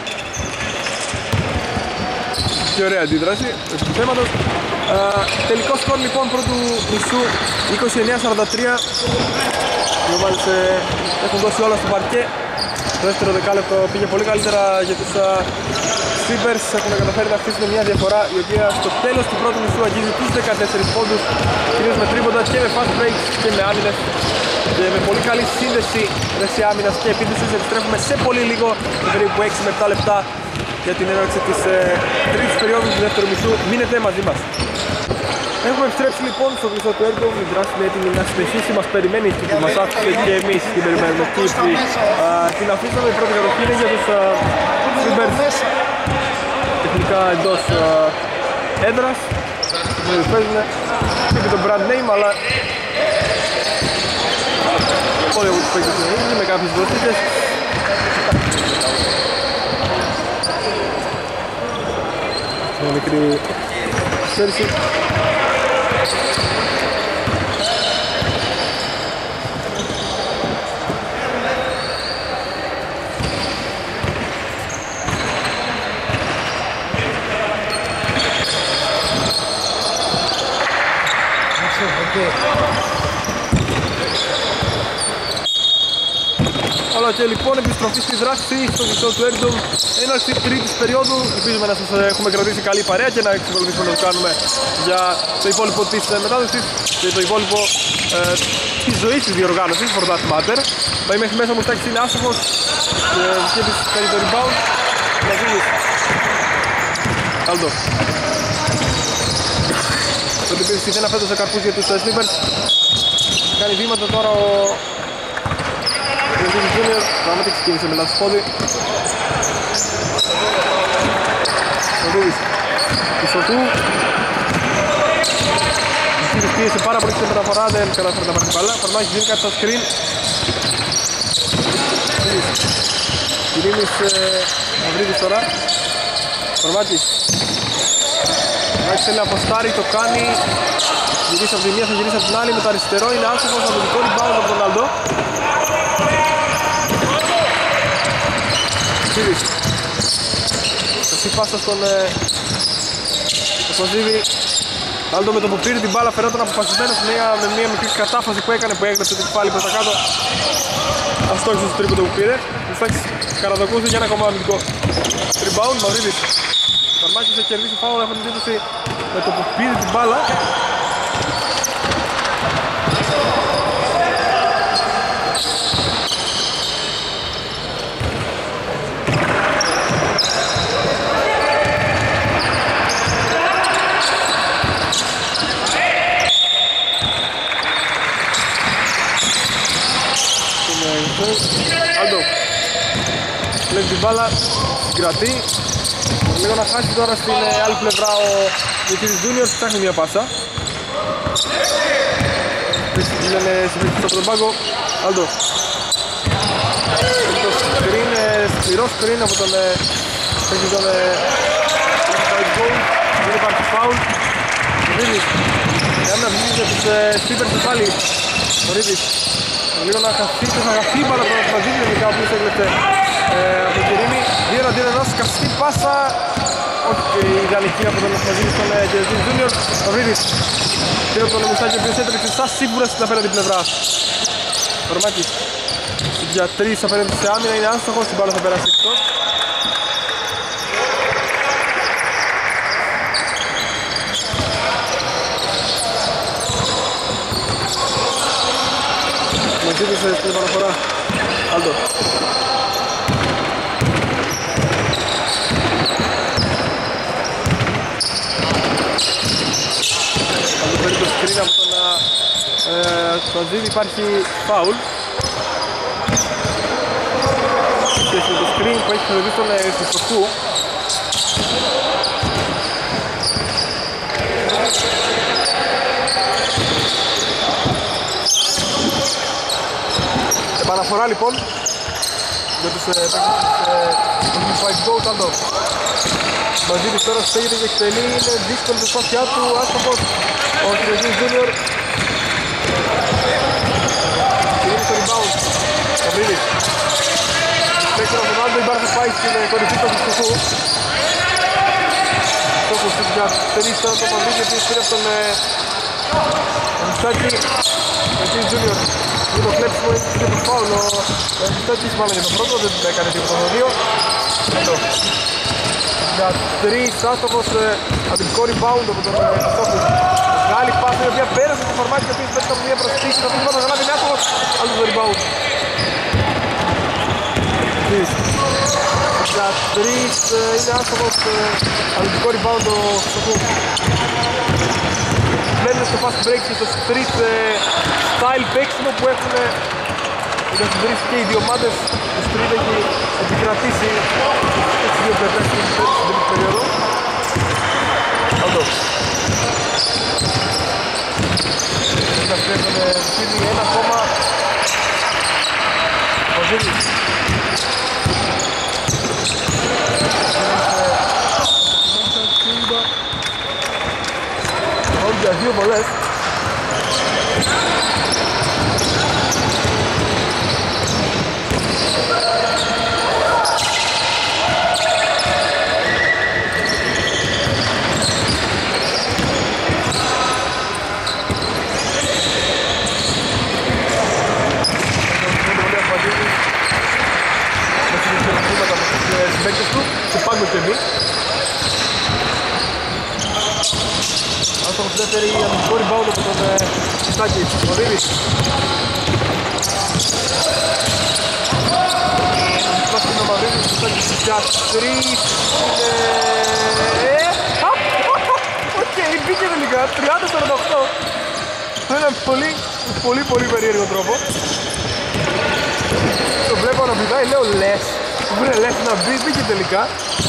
Και ωραία αντίδραση του θέματος. Τελικό σκορ λοιπόν πρώτου μισού είκοσι εννέα σαράντα τρία. Οι ομάδες έχουν δώσει όλα στο παρκέ. Το δεύτερο δεκάλεπτο πήγε πολύ καλύτερα για τους Clippers. Έχουν καταφέρει να χτίσουν μια διαφορά η οποία στο τέλος του πρώτου μισού αγγίζει τους δεκατέσσερις πόντους, κυρίως με τρίποντα και με fast breaks και με άμυνες. Και με πολύ καλή σύνδεση δεξιά άμυνας και επίθεσης επιστρέφουμε σε πολύ λίγο, με περίπου έξι με επτά λεπτά για την έναρξη της ε, τρίτης περίοδου του δεύτερου μισού. Μείνετε μαζί μας. Έχουμε επιστρέψει λοιπόν στο κλειστό του έργου. Η δράση είναι έτοιμη να συνεχίσει. Μας περιμένει εκεί που μας άφησε και εμείς την περιμένουμε. Εκεί που την αφήσαμε, η πρώτη κατοχή είναι για τους Clippers. Τεχνικά εντός έδρας. Δεν παίζουν και το brand name, αλλά όλοι από τους παίκτες είναι με κάποιες δοσίτες. Μια μικρή στέρηση. Όλα και λοιπόν επιστροφή στη δράση στο κλειστό του Έρντομ. Έναρξη τρίτης περίοδου. Ελπίζουμε να σας έχουμε κρατήσει καλή παρέα και να εξακολουθήσουμε να το κάνουμε για το υπόλοιπο της μετάδοσης και το υπόλοιπο ε, της ζωής της διοργάνωσης for that matter. Πάει μέχρι μέσα μου στάξει είναι άστοχος και της παίρνει το rebound. Μαζίλης Άλντο. Το τυπήρηση δεν αφέτωσε καρπούς για τους Clippers. Κάνει βήματα τώρα ο Γιώργος Junior, πράγματι ξεκίνησε με λάθος πόδι. Ο Δούδης πίσω του. Ο Κύριος πίεσε πάρα πολύ στην μεταφορά, δεν κατάφερε να πάρει την μπάλα. Φαρμάκης δίνει κάτι στα screen. Κυρίμης Μαυρίδης τώρα. Φαρμάκης. Φαρμάκης θέλει να αποστάρει, το κάνει. Γυρίσει από τη μία, θα γυρίσει από την άλλη. Με το αριστερό είναι άστοχος, από το δικό rebound από τον Άλντο. Κασί πάσα στον Κοσμαζίδη. Άλντο με το που πήρε την μπάλα φαινόταν αποφασισμένος με μια μικρή κατάφαση που έκανε, που έγραψε την κεφάλι προς τα κάτω. Αστόχησε στο τρίποντο που πήρε. Μουστάκης Καραδοκούδη για ένα ακόμα αμυντικό rebound. Μαυρίδης Φαρμάκης θα κερδίσει φάουλ, έχω την εντύπωση με το που πήρε την μπάλα. Άλντο βλέπει την μπάλα, συγκρατεί. Λίγο να χάσει τώρα στην άλλη πλευρά ο Γιώργος Junior, ψάχνει μια πάσα. Λένε συμπλήκτης από τον πάγκο. Άλντο. Το screen, σκληρό screen από τον παίκτη τον inside goal. Δεν υπάρχει foul. Ο Ρίδης. Ένα βγει για τους Clippers του πάλι. Ο Ρίδης. Λίγο να χαθεί, θα χαθεί η μπάλα από τον Μαζίδη, τελικά ο οποίος έκλεψε από τον Κυρίμη. Δύο εναντίον ενός, καυστή πάσα. Όχι και η ιδανική από τον Μαζίδη στον Γιώργο Junior. Ο Ρίδης πήρε από τον Λεμουστάκη, ο οποίος έτρεξε σαν σίγουρα στην απέναντι πλευρά. Φορμάκης για τρεις απέναντι σε άμυνα, είναι άστοχος, την μπάλα θα περάσει εκτός. Μαζίδησε στην επαναφορά. Άλντο. Άλντο παίρνει το screen από τον Μαζίδη, υπάρχει φάουλ. Και στο το screen που έχει χρεωθεί στον Χριστοσκού. Επαναφορά λοιπόν για τους παίκτες του Fight Goat. Άλντο Μαζί της τώρα στέγεται και εκτελεί, είναι δύσκολη η προσπάθειά του, άστοχος ο Τριωτής Junior. Κυρίως στο rebound, ο Βρύδης. Παίξει τον Ρονάλντο, η μπάρα θα πάει στην κορυφή του Χριστού. Στόχος του για τρεις τώρα το Μαυρίδη, ο οποίος πήρε από τον Μισάκη. Τριωτής Junior, είναι το κλέψιμο, είναι το φάουλ, ο Μισάκης μάλλον για τον πρώτο, δεν έκανε τίποτα το δύο. Εδώ. Για τρεις άστοχος αμυντικό rebound από τον Χριστόφου. Μεγάλη πάση η οποία πέρασε το φορμάκι και επίσης πέτυχε από μια προσθήκη. Το πίσω να είναι άστοχος, άλλο το rebound. Για τρεις είναι άστοχος αμυντικό rebound ο Χριστόφου. Μένουν στο fast break και στο street style παίξιμο που έχουν για τις τρεις και οι δύο ομάδες. Το street έχει επικρατήσει τις δύο πλευρές στην τρίτη περίοδο. Πάντως να φτιάξουν φίλοι ένα ακόμα ο Ζήλης. Όλοι για δύο βολές. Παίκτες του και πάμε και εμείς. Άστοχος δεύτερη αμυντικό rebound από τον Σάκη, ο Δίδης. Υπάρχει τον Μαυρίδης, ο Σάκης για τρεις. Οκ, μπήκε τελικά, τριάντα σαράντα οκτώ. Με έναν πολύ, πολύ, πολύ περίεργο τρόπο. Το βλέπω να πηδάει, λέω λες. Βρε λες να μπει, μπήκε τελικά.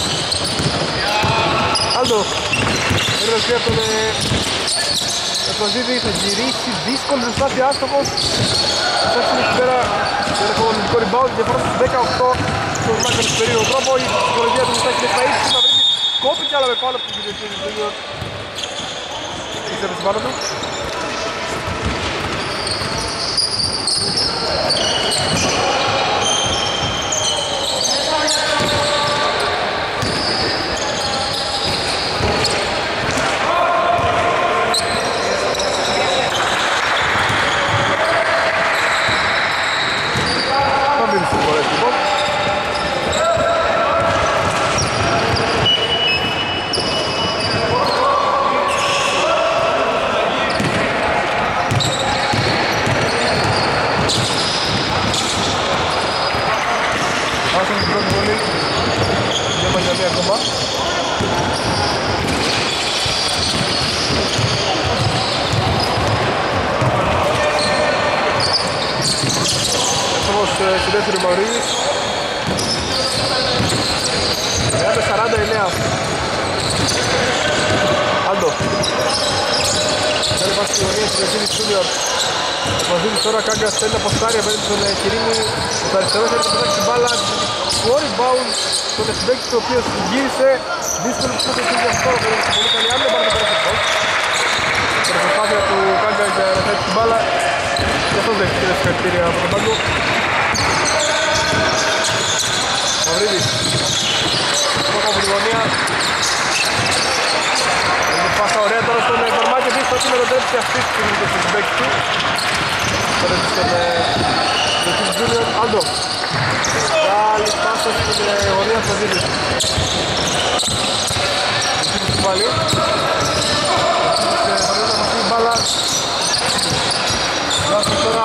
Άλτο, έρευνα από τον Εφραζίδη, θα γυρίσει δύσκολη προσπάθεια, άστοχος. Θα φτιάξει εκεί πέρα για ένα κομμωτικό rebound, διαφορά στους δεκαοκτώ. Στο μάκρο του περίεργο τρόπο, η ψυχολογία του Μιστάκη είναι στα ύψη, να βρει κόπηκε αλλά με πάνω από την κυριαρχία του Junior. Ήξερε πάνω του. Στη δεύτερη Μαυρίδης τριάντα σαράντα εννέα. Άντο κάνει πάση στη γωνία στη Βεσίλη Junior. Ο Βαζίλης τώρα Κάγκας θέλει να αποστάρει απέναντι στον Κυρίμη. Το αριστερό θέλει να πετάξει την μπάλα. Το rebound στον Εσμπέκη, ο οποίος γύρισε δύσκολο που θα γίνει αυτό. Πολύ καλή άμυνα, πάρει το πέρασε αυτό. Η προσπάθεια του Κάγκα για να θέτει την μπάλα και αυτός δεν έχει συγχαρητήρια από τον πάγκο. Μαυρίδης στόχο από τη γωνία. Είναι πάσα ωραία τώρα στον Κορμάκη, επίσης θα είναι ροντέψει αυτή τη στιγμή και στην παίκτη του. Τώρα είναι στον Τριωτής Junior. Άντο άλλη πάσα στην γωνία του Μαυρίδης. Μαυρίδης του πάλι. Μαυρίδης να μαθεί η μπάλα. Βάζει τώρα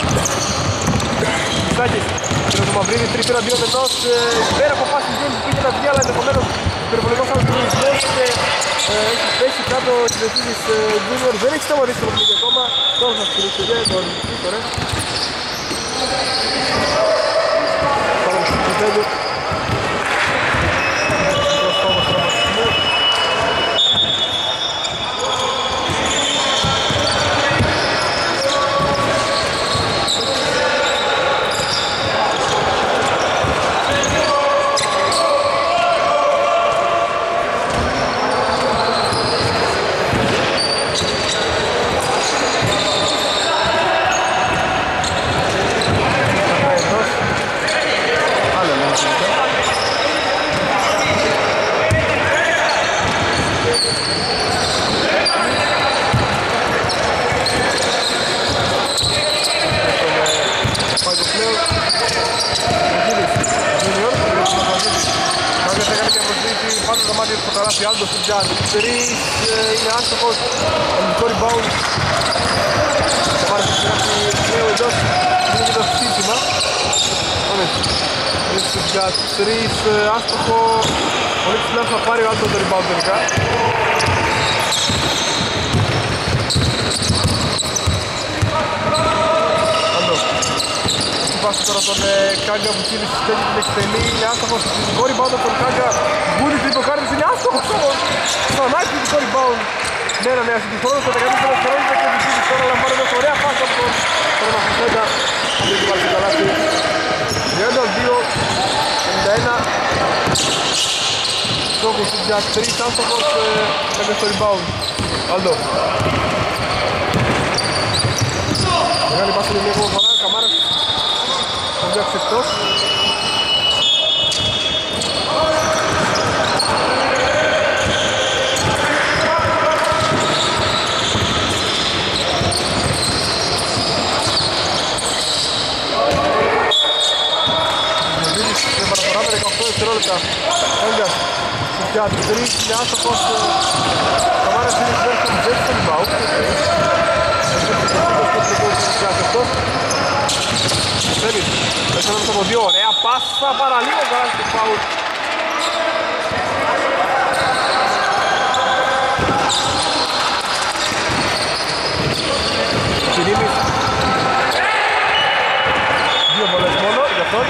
Μισάκης. Πήρε το Μαυρίδη, τρεις εναντίον ενός, πέρα από πάση ζώνη που πήγε να βγει, αλλά ενδεχομένως υπερβολικός αγωνισμός και έχει πέσει κάτω η Βεσίλης Junior. Δεν έχει σταματήσει το παιχνίδι ακόμα, τώρα θα σκυλήσει και το αρνητική τώρα. Πάμε στο πιτέλιο. Πήρε στο καλάθι Άλντος του Τζαν. Τρεις είναι άστοχος. Ελληνικό rebound. Καμάρας του γράφει νέο εντός. Είναι και το σύστημα. Πάμε. Τρεις του Τζαν. Τρεις άστοχο. Πολύ ψηλά θα πάρει ο Άλντος το rebound τελικά. Άλντος. Βάζει τώρα τον Κάγκα που κύλησε στη στέγη την εκτελεί. Είναι άστοχος. Φυσικό rebound από τον Κάγκα. Γκούλης τρίποκάρτης είναι άστοχος όμως. Φανάκι φυσικό rebound. Ναι, ναι, ναι, ασυντυχώς τα δεκαετία των δευτερόλεπτα και ο τώρα λαμβάνει μια ωραία πάσα από τον Ρωμαφουσέντα. Δεν του βάλει το καλάθι. τριάντα δύο πενήντα ένα. Στόχος του Τζακ. Τρεις άστοχος. Έκανε στο rebound. Άλντο. Μεγάλη πάσα είναι μια ακόμα φορά. Καμάρας. Ο Τζακ εκτός. Δευτερόλεπτα. Έγκας. Για τρεις είναι άστοχος. Καμάρας είναι υπέρ του Τζέξον Μπάου. Θέλει. Μέσα από δύο. Ωραία πάσα παραλίγο καλά στο φάουλ. Κυρίμης. Δύο βολές μόνο για αυτόν.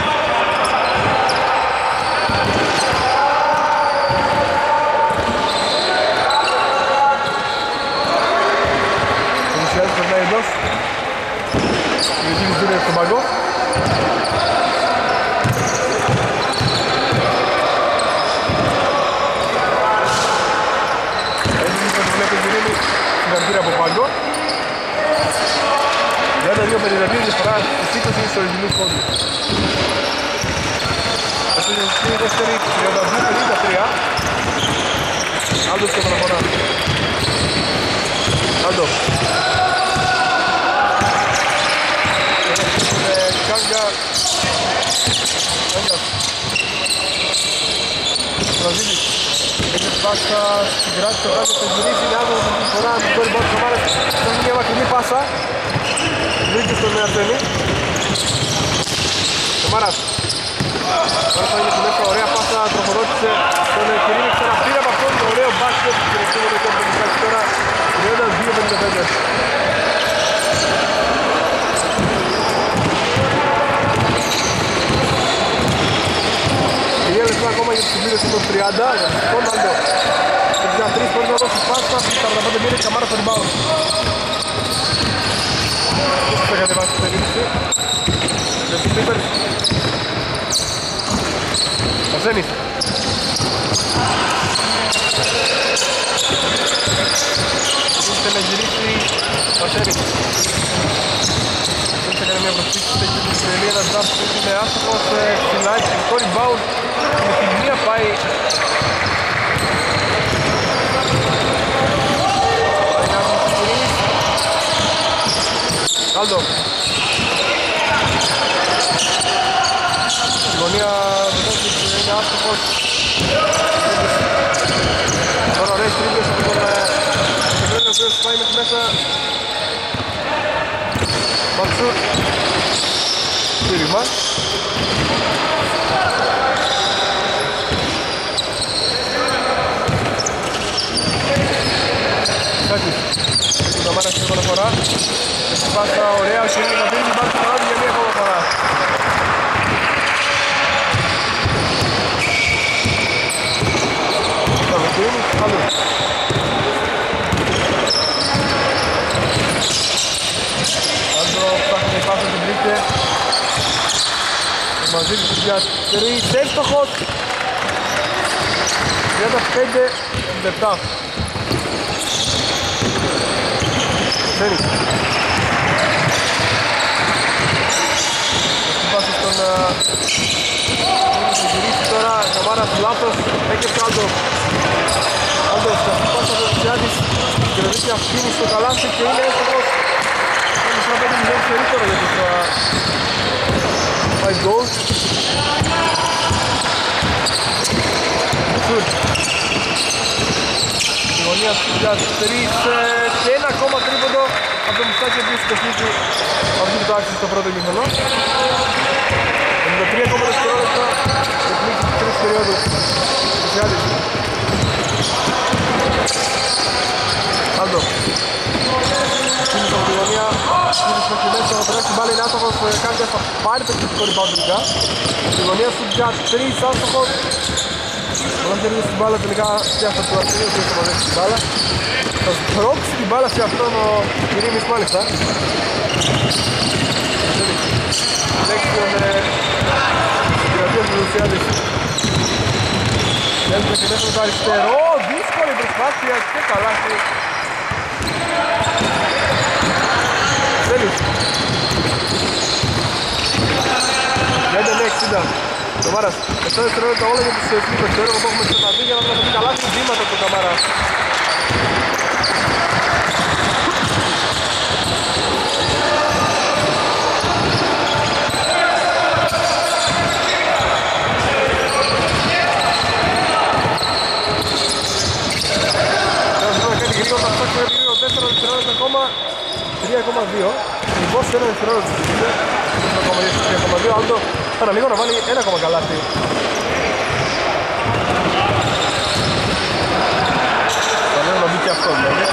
Περνάει εντός. Διευθύνεις δίνει στον παγκό. Έτσι λοιπόν βλέπει την Ειρήνη στην αρχή από παγκό. τριάντα δύο πενήντα δύο διαφορά στις είκοσι ισορροπημένους πόντους. Αυτό είναι η δεύτερη τριάντα δύο πενήντα τρία. Άλντος και παραφορά. Άλντο. Κάγκα. Κάγκα. Βραζίλης. Έχει πάσα στην κράτηση το Κάγκα, θα γυρίσει, είναι άδωνος με την φορά, με το rebound του Καμάρας. Κάνει μια μακρινή πάσα. Βρήκε στον Αρσένη. Καμάρας. Τώρα θα είναι τη μέσα, ωραία πάσα, τροφοδότησε τον Κυρίνη, ξαναπήρε από αυτόν το ωραίο μπάσκετ. Τελευταίο με τον Πενικάκη τώρα, τριάντα δύο πενήντα πέντε. Τρία λεπτά ακόμα για τη συμπλήρωση των τριάντα. Τον Άλντο. εξήντα τρία μπορεί να δώσει πάσα. σαράντα πέντε μήνες Καμάρα στο rebound. Πώς θα κατεβάσει την περίπτωση. Για τους Clippers. Αρσένης. Θέλει να γυρίσει ο Αρσένης. Δεν θα κάνει μια προσφύση στην Ισραηλή, ένας δάφτης που είναι άστοχος, ψηλάει το rebound, με τη μία πάει. Άλντο. Η γωνία Βετόκης είναι άστοχος. Τώρα ωραίες τρίπλες από τον Σεβρέλη, ο οποίος πάει μέχρι μέσα. Μαντσούρ. Στήριγμα. Σάκης. Την Καμάρα στην πρώτα φορά. Πάσα ωραία, ο Σιρίνης θα δίνει την πάσα στον Άδη για μία ακόμα φορά. Θα βγει, άλλο. Άντρο, ψάχνει η πάσα, την βρήκε. Μαζί του για τρεις, εύστοχος. τριάντα πέντε λεπτά. Φέρει. Στην πάση στον γυρίσει τώρα, Καμάρας λάθος, έκεψε Άλντο. Άλντος, αυτή πάσα από τον Τσιάδης, κερδίσει αυτήν στο καλάθι και είναι εύστοχος. Είναι σαν πέντε μηδέν φερεί τώρα για τους five goals. Σουτ. Μακεδονίας για τρεις και ένα ακόμα τρίποντο από το Μουστάκι ο οποίος κοστίζει αυτή το άξιο στο πρώτο ημίχρονο. πενήντα τρία ακόμα δευτερόλεπτα για την νίκη της τρίτης περίοδου. Μουσιάδης. Άλτο. Κίνησε από τη γωνία, κίνησε μέχρι μέσα, θα περάσει την μπάλα, είναι άστοχος, Κάγκας θα πάρει το κριτικό rebound τελικά. Στη γωνία σου για τρεις, άστοχος. Όταν κερδίσει την μπάλα τελικά και αυτό του Αρτινίου που έχει μαζέψει την μπάλα. Θα σπρώξει την μπάλα σε αυτόν ο Κυρίμης μάλιστα. Λέξιον συγκρατίας του Λουσιάδης. Έλπιζε και μέσα με το αριστερό, δύσκολη προσπάθεια και καλάθι. Τέλος. πέντε με εξήντα. Το Μάρας, εφτά δευτερόλεπτα όλα για τους Clippers. Το έργο που έχουμε ξαναδεί για να δούμε τα καλά του βήματα του Καμάρα. τέσσερα δευτερόλεπτα ακόμα, τρία κόμμα δύο. Λοιπόν, σε ένα δευτερόλεπτο τρία κόμμα δύο. Άλτο, τώρα λίγο να βάλει ένα ακόμα καλάθι. Θα λέω να μπει και αυτό δηλαδή.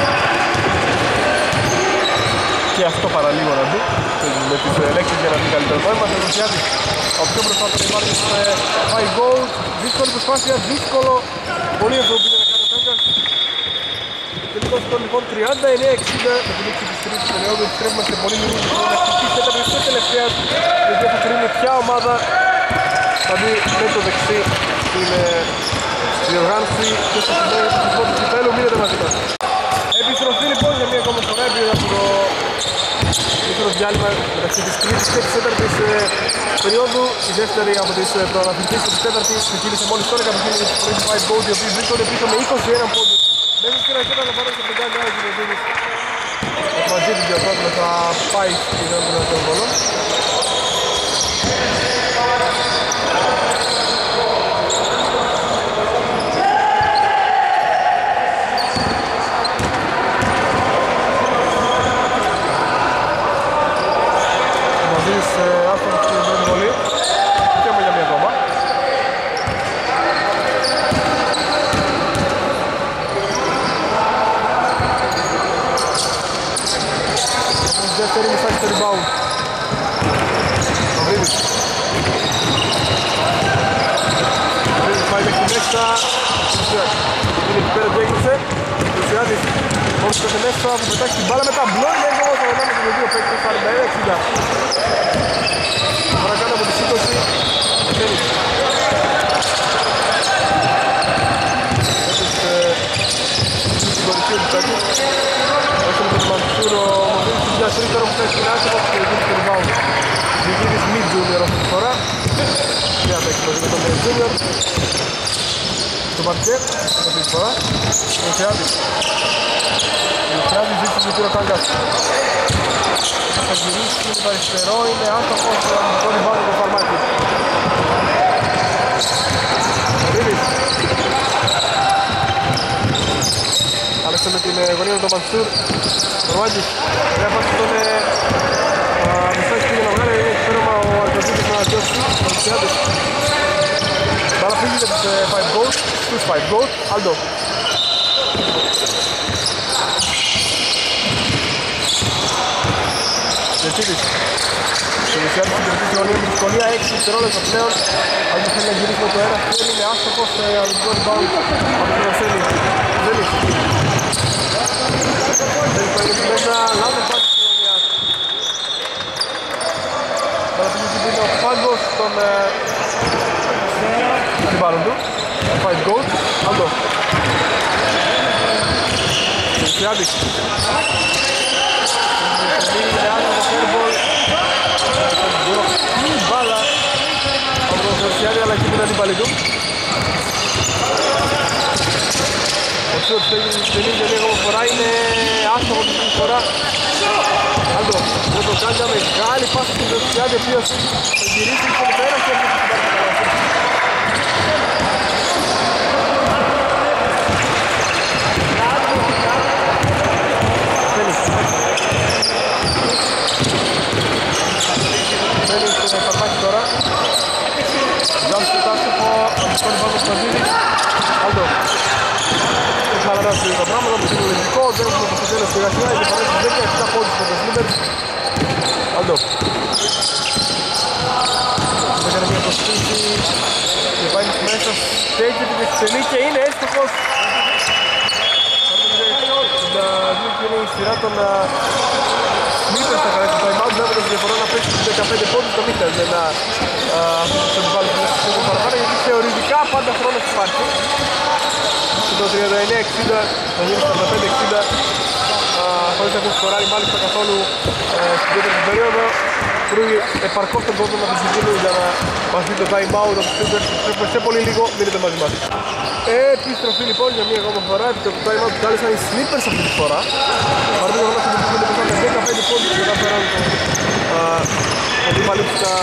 Και αυτό παραλίγο να μπει. Με τις λέξεις για να μπει καλύτερο. Τώρα είμαστε ενθουσιάδεις. Από πιο μπροστά από τον Ιβάρκη με five goal. Δύσκολη προσπάθεια, δύσκολο. Πολύ εύκολο πήγε να κάνει ο Κάγκας. Τελικό σκορ λοιπόν τριάντα εννέα εξήντα με την λήξη της τρίτης περίοδου. Επιστρέφουμε σε πολύ λίγο που είναι χτυπήσει τέταρτη και τελευταία, η οποία θα κρίνει ποια ομάδα θα μπει με το δεξί στην διοργάνωση και στο σημείο του θεσμό του κυπέλου. Μείνετε μαζί μας. Επιστροφή λοιπόν για μία ακόμα φορά επειδή από το μικρό διάλειμμα μεταξύ της τρίτης και της τέταρτης περίοδου. Η δεύτερη από τις προαναθλητές της τέταρτης ξεκίνησε μόλις τώρα κατά την πρώτη five goals, οι οποίοι βρίσκονται πίσω με είκοσι ένα πόντους. Μέσα στην αρχή θα πάρω και τον Κάγκα ο Κυριακίδης. Μαζί την διορθώσουμε θα πάει στην έντονα των βολών. Μαζίς άστοχος στην πρώτη βολή. Και έχουμε για μία ακόμα. Δεύτερη μισάκι στο rebound. Ο Βρίδης. Ο Βρίδης πάει μέχρι μέσα. Είναι εκεί πέρα που έκλεισε. Ο Λουσιάδης μόλις πέσε μέσα, θα πετάξει την μπάλα με τα μπλό. Είναι έντομος ο Ρονάμος με δύο παίκτες, σαράντα ένα εξήντα. Παρακάτω από τις είκοσι. Ο Βρίδης. Στην κορυφή του Τσάκη. Έχουμε τον Μαντσούρο, ο Μοντίνης για τρίτερα που θέλει στην άσχημα και γίνει στο rebound. Δικίνης μη junior αυτή τη φορά. Και θα παίξει μαζί με τον junior. Στο παρκέτ, αυτή τη φορά. Ο Λουσιάδης. Ο Λουσιάδης ζήτησε τον κύριο Κάγκας. Θα γυρίσει με το αριστερό, είναι άστοχος στο αμυντικό rebound του Φαρμάκη. Ο Ρίβης. Άλεξε με την γωνία του Μαντσούρ. Ο Ρουάντης, μια φάση στον μισάκι πήγε να βγάλει, είναι εκπέρωμα ο Αρκαζίδης να διώσει, ο Λουσιάδης. Μπάλα φύγει για τους five goals, τους five goals, Άλντο. Λεσίδης. Ο Λουσιάδης συγκρατήσει τη γωνία με δυσκολία, έξι δευτερόλεπτα πλέον. Άλντο θέλει να γυρίσει με το ένα χέρι, είναι άστοχος, αμυντικό rebound από τον Βασίλη. Ζέλης. Δεν πάει μέσα μέσα, λάθος πάση στη γωνία. Παραπήγει την πίνει ο Φάγκος στον αντιπάλων του. Five goals, Άλτο. Λουσιάδης. Είναι άσχος το airball. Διώχνει μπάλα από τον Λουσιάδη αλλά εκεί την αντιπάλη του. Ο Τσούρτ θέλει και λίγο φορά, είναι άστοχο την φορά. Άλτο, με το Κάγκα μεγάλη πάση στην Λουσιάδη, ο οποίος θα γυρίσει και με το ένα χέρι του στην πάρει. Φαρμάκη τώρα. Ζάλος του Τάσσοφο, αντιστόνι πάνω στο Παζίδης. Άλτο. Είναι χαλαρά στο ίδιο πράγμα, όμως είναι λογικό, δεν έχουμε το τέλος στη γασιά, είναι παρές στις δέκα, επτά πόντους στο Πεσλίμπερς. Άλτο. Έκανε μια προσθήκη και πάει μέσα, στέκει την εξελί και είναι έστοχος. Είναι η σειρά των Σμίτρες θα καλέσει το time out, βλέποντας τη διαφορά να παίξει τους δεκαπέντε πόντους, το Μίχτας δεν να επιβάλλει την αισθησία παραπάνω, γιατί θεωρητικά πάντα χρόνος υπάρχει. Και το τριάντα εννέα εξήντα θα γίνει στο σαράντα πέντε εξήντα, χωρίς να έχουν σκοράρει μάλιστα καθόλου στην τέταρτη περίοδο. Κρούει επαρκώς τον κόσμο να τους συγκίνουν για να μας δει το time out από τους Σμίτρες, σε πολύ λίγο μείνετε μαζί μας. Επιστροφή λοιπόν για μία ακόμα φορά, επί το time out που κάλεσαν οι Slippers αυτή τη φορά. Παραδείγμα γνώση που πήγαινε με δεκαπέντε πόντους και καταφέραν τον αντίπαλοι τους να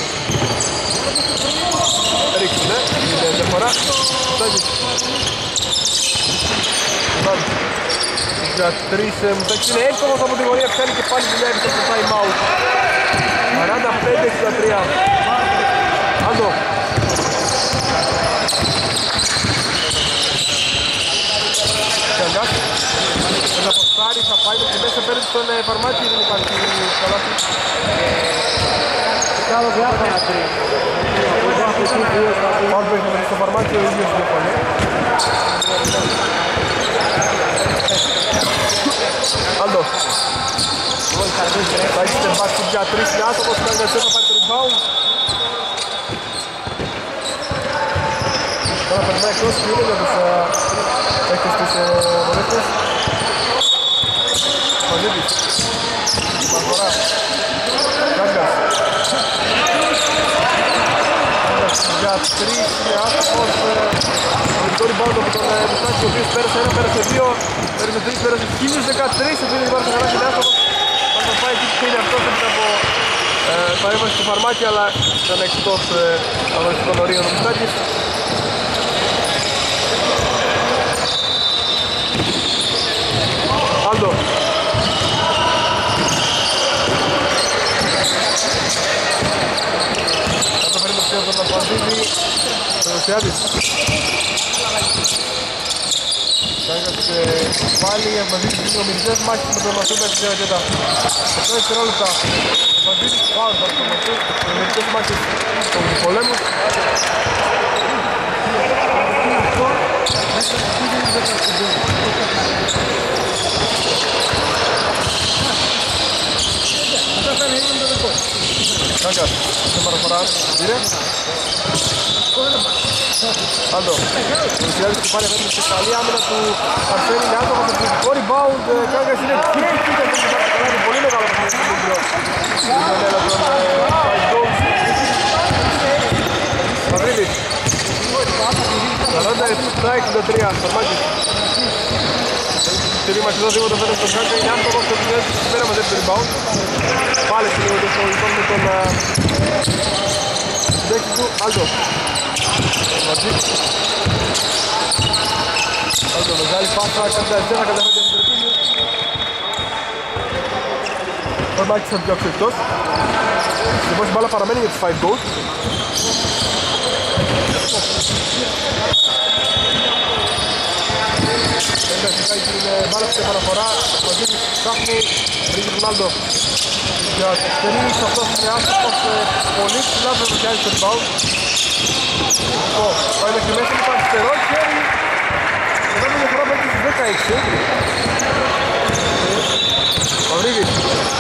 ρίξουνε την διαφορά. Στάκης. Για τρεις Μουτάκης είναι εύκολος από την γωνία, πιάνει και πάλι δουλειά επί το time out. σαράντα πέντε εξήντα τρία. Άντο. Θα αποστάρει, θα πάει μέχρι μέσα πέρα στον Φαρμάκη, δεν υπάρχει καλάθι. Καλό διάφορα τρία. Πάνω που έχει στο Φαρμάκη, ο ίδιος διαφωνεί. Άλτο. Θα έχει στεμπάξει για τρεις, είναι άτομος, θα είναι θα πάρει το rebound. Τώρα περνάει εκτός και είναι για τους παίκτες της Βολέκτες. Μαζίδης. Μαγορά. Κάγκας. Για τρεις είναι άτομος. Το rebound από τον Μουστάκη, ο οποίος πέρασε ένα, πέρασε δύο. Πέρασε τρεις, πέρασε χίλια δεκατρία. Ο οποίος υπάρχει χαρά και είναι άτομος. Θα το πάει εκεί που είναι αυτός έπειτα από παρέμβαση στο Φαρμάκη, αλλά ήταν εκτός αγωνιστικών ορίων ο Μουστάκης. Άλτο. Θα το φέρει το ψήφιο τον Απαντίδη. Το Ρωσιάδης. Κάγκας πάλι, Απαντίδης είναι ο μηδενικές μάχης με τον Μασού μέχρι την αρκετά. οκτώ δευτερόλεπτα. Απαντίδης πάνω από τον Μασού. Οι μηδενικές μάχες των πολέμους. Κάγκας, σε παραφορά, πήρε. Άλτο, ο Ρουσιάδης του πάλι αφήνει σε καλή άμυνα του Αρσένη Λιάντο από το πληθυντικό rebound. Κάγκας είναι και εκεί και εκεί υπάρχει καλά, είναι πολύ μεγάλο αυτό το βίντεο. Είναι ένα των five goals. Μαδρίδης. σαράντα επτά εξήντα τρία, Φαρμάκης. Τελεί μας εδώ δίβοτα φέτος στον Κάγκα, είναι άστοχος το Ρουσιάδης της πέρα μαζεύει το rebound. Πάλι στην λίγο το λοιπόν με τον συντέκτη του, Άλτο. Μαζί. Άλτο, μεγάλη πάσα, κατά εσένα, καταφέρει την Τρεπίνη. Ο Μάκης θα διώξει εκτός. Λοιπόν, η μπάλα παραμένει για τους five goals. Έχει την μπάλα στην επαναφορά, ο Μαζίδης ψάχνει, βρήκε τον Άλτο. Για τρεις, αυτός είναι άστοχος, πολύ ψηλά δεν πιάνει το rebound. Πάει μέχρι μέσα, είναι αριστερό χέρι. Εδώ είναι διαφορά μέχρι στις δεκαέξι. Μαυρίδης.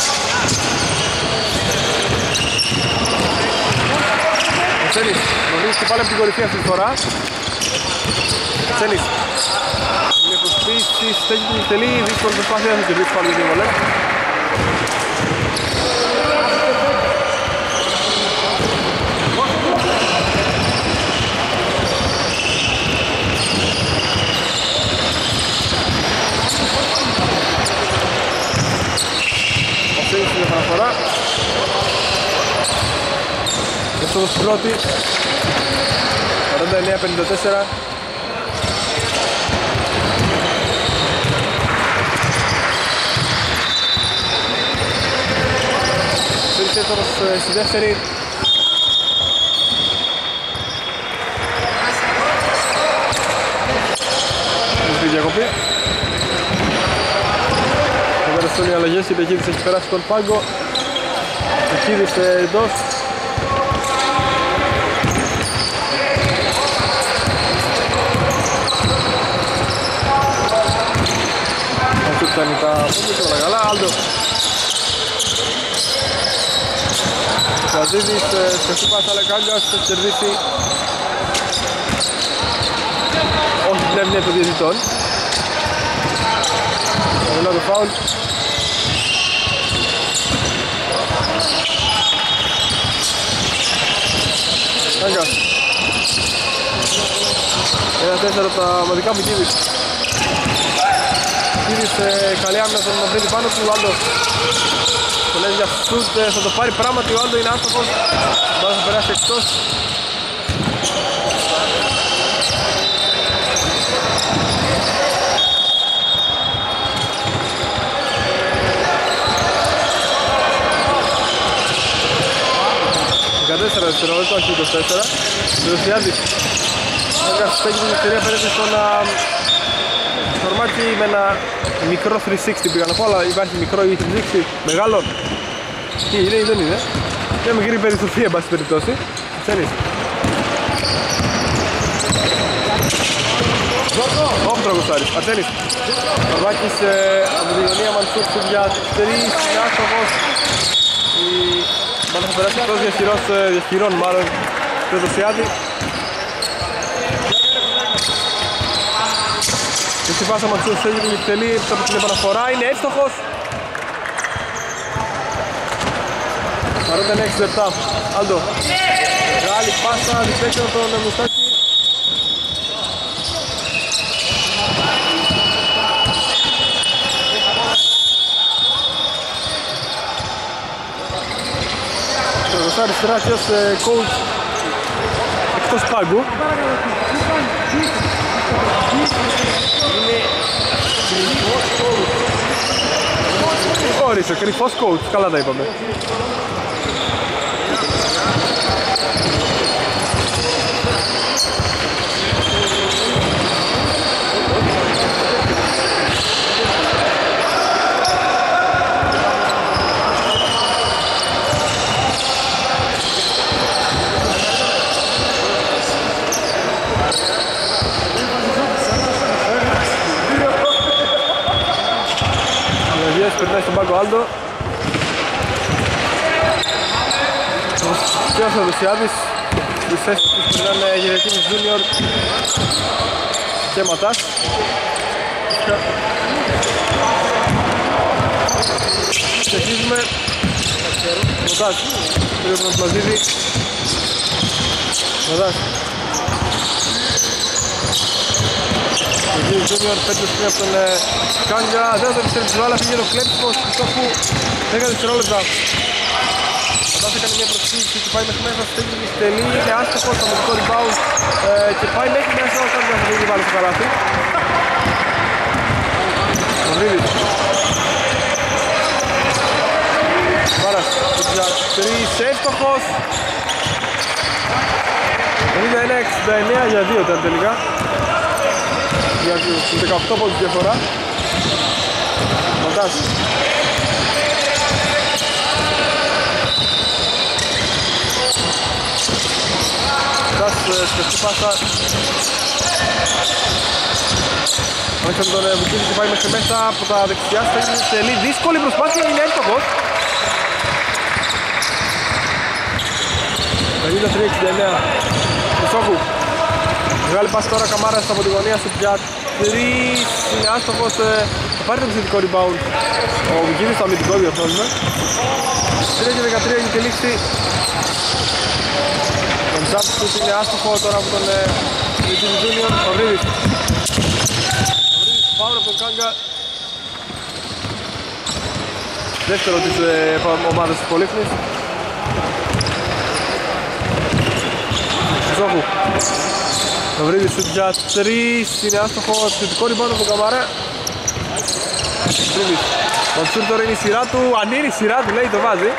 Τσέλης, νομίζω και πάλι από την κορυφή αυτή τη φορά. Τσέλης. Είναι προσπίσεις, στέκει την εκτελεί, δύσκολη προσπάθεια να κερδίσει πάλι για βολέ. Αυτή είναι η επαναφορά. Αυτό στην πρώτη. σαράντα εννέα πενήντα τέσσερα. Στη δεύτερη διακοπή. Θα περαστούν οι αλλαγές, η Πεκίδης έχει περάσει τον πάγκο. Πεκίδης εντός. Αυτό ήταν τα πόδια και όλα καλά. Άλντο. Καζίδης σε σούπας Αλεκάγκας, θα κερδίσει. Όχι, βλέπει είναι το διαιτητών. Ελά το φάουλ. Κάγκας. Ένα τέσσερα από τα μαδικά μου Κίδης. Κίδης καλή άμυνα τον Μαδρίδη πάνω του. Ο Άλντο το λέει για σουτ, θα το πάρει πράγματι. Ο Άλντο είναι άστοχος. Μπάζει να περάσει εκτός. δεκατέσσερα δευτερόλεπτα, όχι είκοσι τέσσερα. Δροσιάδης. Κάγκας στέκει την ευκαιρία πέρασε στον Σορμάκη με ένα μικρό τριακόσια εξήντα πήγα να πω, αλλά υπάρχει μικρό ή τριακόσια εξήντα μεγάλο. Τι είναι ή δεν είναι. Μια μικρή περιστροφή εν πάση περιπτώσει. Ξέρεις. Όπ τραγουστάρης. Ατένης. Σορμάκης από τη γωνία Μαντσούκ για τρεις. Είναι άστοχος. Μάλλον θα περάσει εκτός διαχειρών μάλλον του Δροσιάδη. Εσύ πάσα Μαντσούς έγινε την εκτελή από την επαναφορά, είναι εύστοχος. Παρόντα είναι έξι λεπτά. Άλντο. Μεγάλη πάσα, διπέξε από τον Μουστάκη. Το αριστερά ως coach εκτός πάγκου. Όρισε, κρυφός coach, καλά τα είπαμε. Περνάει στον πάγκο Άλντο. Και ο Δροσιάδης. Τις θέσεις τους περνάνε Γερετίνης Junior και Ματάς. Συνεχίζουμε. Ματάς. Πρέπει να μας δίδει. Ματάς. Γερετίνης Junior πέντε στιγμή από τον Κάγκα. Δεν θα επιστρέψει το άλλα, πήγε το κλέψιμο στο στόχου δέκα δευτερόλεπτα. Ματάς έκανε μια προσφύγηση και πάει μέχρι μέσα, στέκει την εκτελή, είναι άστοχος, αμυντικό rebound και πάει μέχρι μέσα, ο Κάγκα θα πήγε βάλει στο καλάθι. Μονδίδης. Βάρας, για τρεις, εύστοχος. ενενήντα ένα εξήντα εννέα για δύο ήταν τελικά. Για τους δεκαοκτώ πόντους διαφορά. Μοντάς. Μοντάς σκεφτή πάσα. Άρχισε τον Βουκίδη και πάει μέχρι μέσα από τα δεξιά. Στέλνει τελεί δύσκολη προσπάθεια, είναι εύστοχος. ενενήντα τρία εξήντα εννέα. Μισόκου. Μεγάλη πάση τώρα Καμάρας από τη γωνία σου για τρεις. Είναι άστοχος. Θα πάρει το επιθετικό rebound. Ο Βουκίδης στο αμυντικό διορθώνουμε. τρία και δεκατρία έχει τελείξει. Τον jump shoot είναι άστοχο τώρα από τον Βουκίδη Junior. Τον Ρίβης. Τον Ρίβης πάω από τον Κάγκα. Δεύτερο της ομάδας της Πολύχνης. Ζόχου. Το βρίδι σουτ για τρεις, είναι άστοχο, επιθετικό rebound από τον Καμαρά. Βρίδις. Το σουτ τώρα είναι η σειρά του, αν είναι η σειρά του λέει το βάζει.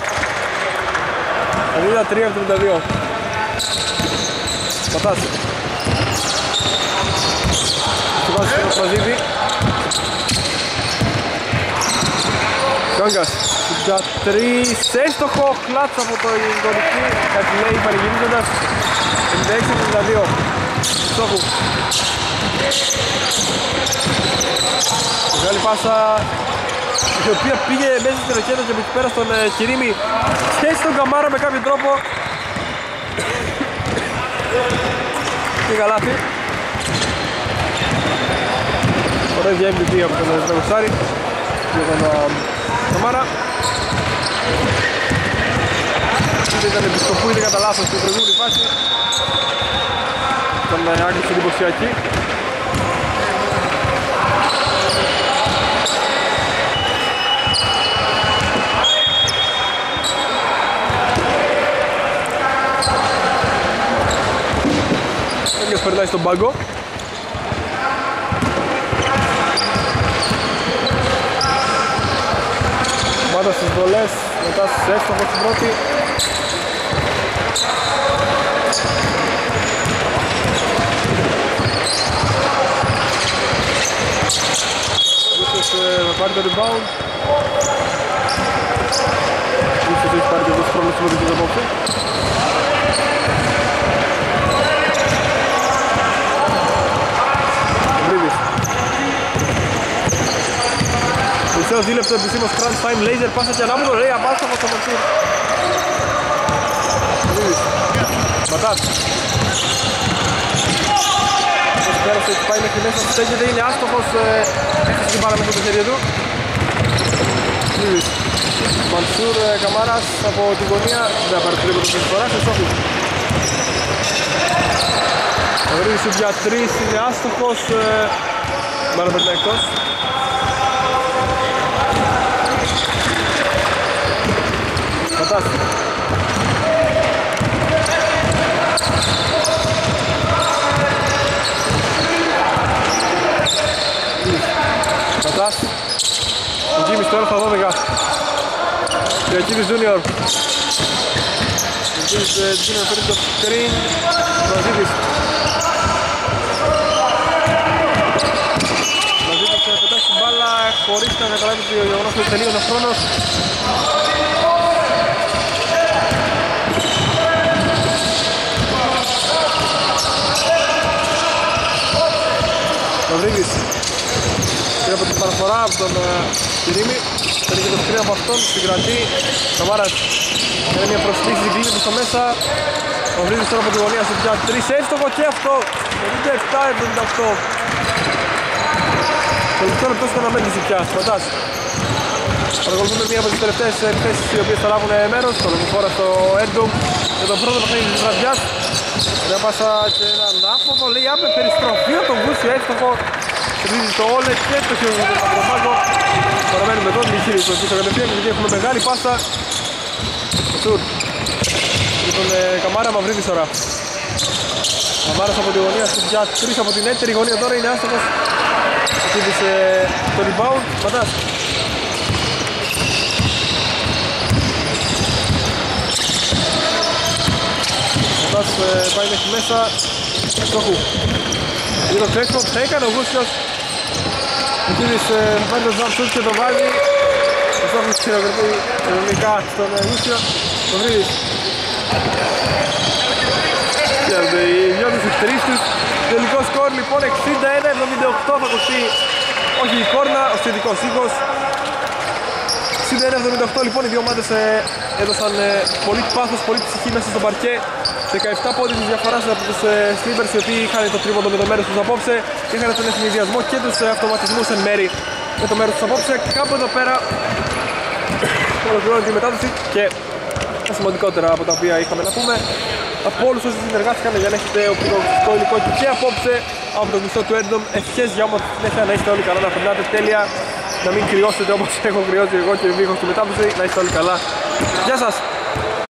ενενήντα τρία τριάντα δύο. Πατάς. βάζει στο Πραζίδη. Γιόγκας για τρεις, έστοχο, κλάτς από το γονική, κάτι λέει παρηγυρίζοντας. πενήντα έξι πενήντα δύο, στόχου. Μεγάλη πάσα, η οποία πήγε μέσα στην ροκέτα και από εκεί πέρα στον ε, Κυρίμη και στον Καμάρα με κάποιο τρόπο. Και καλάθι. Ωραία για εμ βι πι από τον Τραγωστάρη και τον Καμάρα. Ήταν επιστοπούιδη κατά λάθος στην προηγούμενη φάση. Ήταν άκρης εντυπωσιακή. Έγκας περνάει στον πάγκο. Πάντα στις βολές, μετά στις έστοχο στην πρώτη. Ίσως θα πάρει το rebound. Ίσως έχει πάρει και εδώ χρόνος στην πρώτη απόψε. Μισό δίλεπτο επισήμως crunch time, laser πάσα και ανάποδο, λέει απάστοχο στο Μορτήρ. Λίβις, Ματάς. Όσο πέρασε έχει πάει μέχρι μέσα, στέκεται, είναι άστοχος, έφτασε την μπάλα μέσα στο χέρι του. Λίβις, Μανσούρ Καμάρας από την γωνία, δεν θα πάρει τρίποντο την φορά, σε στόχους. Ο Λίβις για τρεις είναι άστοχος, μπάλα περνάει εκτός. Ματάς. Ματάς. Ο Γκίμις τώρα στα δώδεκα. Διακίδης Junior. Ο Γκίμις Junior παίρνει το screen. Μαζίδης. Μαζίδης πετάξει την μπάλα χωρίς να καταλάβει το γεγονός ότι τελείωνε ο χρόνος. Μαυρίδης πήρε από την παραφορά από τον Κυρίμη, παίρνει και το σκριν από αυτόν, συγκρατεί. Καμάρας κάνει μια προσθήκη στην κλίνη του στο μέσα. Μαυρίδης τώρα από τη γωνία στο πια τρεις, έστοχο και αυτό, πενήντα επτά εβδομήντα οκτώ. Το λεπτό λεπτό στον αμέντηση πια, Ματάς. Παρακολουθούμε μία από τις τελευταίες εκθέσεις οι οποίες θα λάβουν μέρος, το λογοφόρα στο Έντομ για τον πρώτο παιχνίδι της βραδιάς. Μια πάσα και έναν άποδο, λέει άπε περιστροφή από τον Γούσιο, εύστοχο. Σερβίζει το Όλε και το χειρό του Παπαδοπάκο. Παραμένουμε εδώ, μη χείρι στο πίσω κατευθείαν, γιατί έχουμε μεγάλη πάσα. Σουρ. Λοιπόν, ε, Καμάρα Μαυρίδης τώρα. Καμάρας από τη γωνία, για τρεις από την έτερη γωνία τώρα είναι άστοχος. Ακύβησε το rebound, Ματάς. Ματάς ε, πάει μέχρι μέσα, στόχου. Γύρω στο έξω, θα έκανε ο Γούσιος. Ο κύριος θα πάρει το jump shoot και το βάζει. Ο στόχος χειροκροτεί ελληνικά στον Γούσιο. Το βρίδεις. Κέρδε οι δυο τους οι τρεις τους. Τελικό σκορ λοιπόν εξήντα ένα εβδομήντα οκτώ θα κοστεί. Όχι η κόρνα, ο σχετικός οίκος. εξήντα ένα εβδομήντα οκτώ λοιπόν οι δύο ομάδες ε, έδωσαν ε, πολύ πάθος, πολύ ψυχή μέσα στο παρκέ. δεκαεπτά πόντους της διαφοράς από τους ε, Slippers οι οποίοι είχαν το τρίποντο με το μέρος τους απόψε. Είχαν τον ευνηδιασμό και τους ε, αυτοματισμούς εν μέρη με το μέρος τους απόψε. Κάπου εδώ πέρα ολοκληρώνει τη μετάδοση και τα σημαντικότερα από τα οποία είχαμε να πούμε. Από όλους όσοι συνεργάστηκαν για να έχετε οπτικό υλικό και απόψε από το μισθό του Έντομ. Ευχές για όμως συνέχεια να είστε όλοι καλά, να περνάτε τέλεια, να μην κρυώσετε όπως έχω κρυώσει εγώ και ο Βίχος στη μετάδοση. Να είστε όλοι καλά. Γεια σας!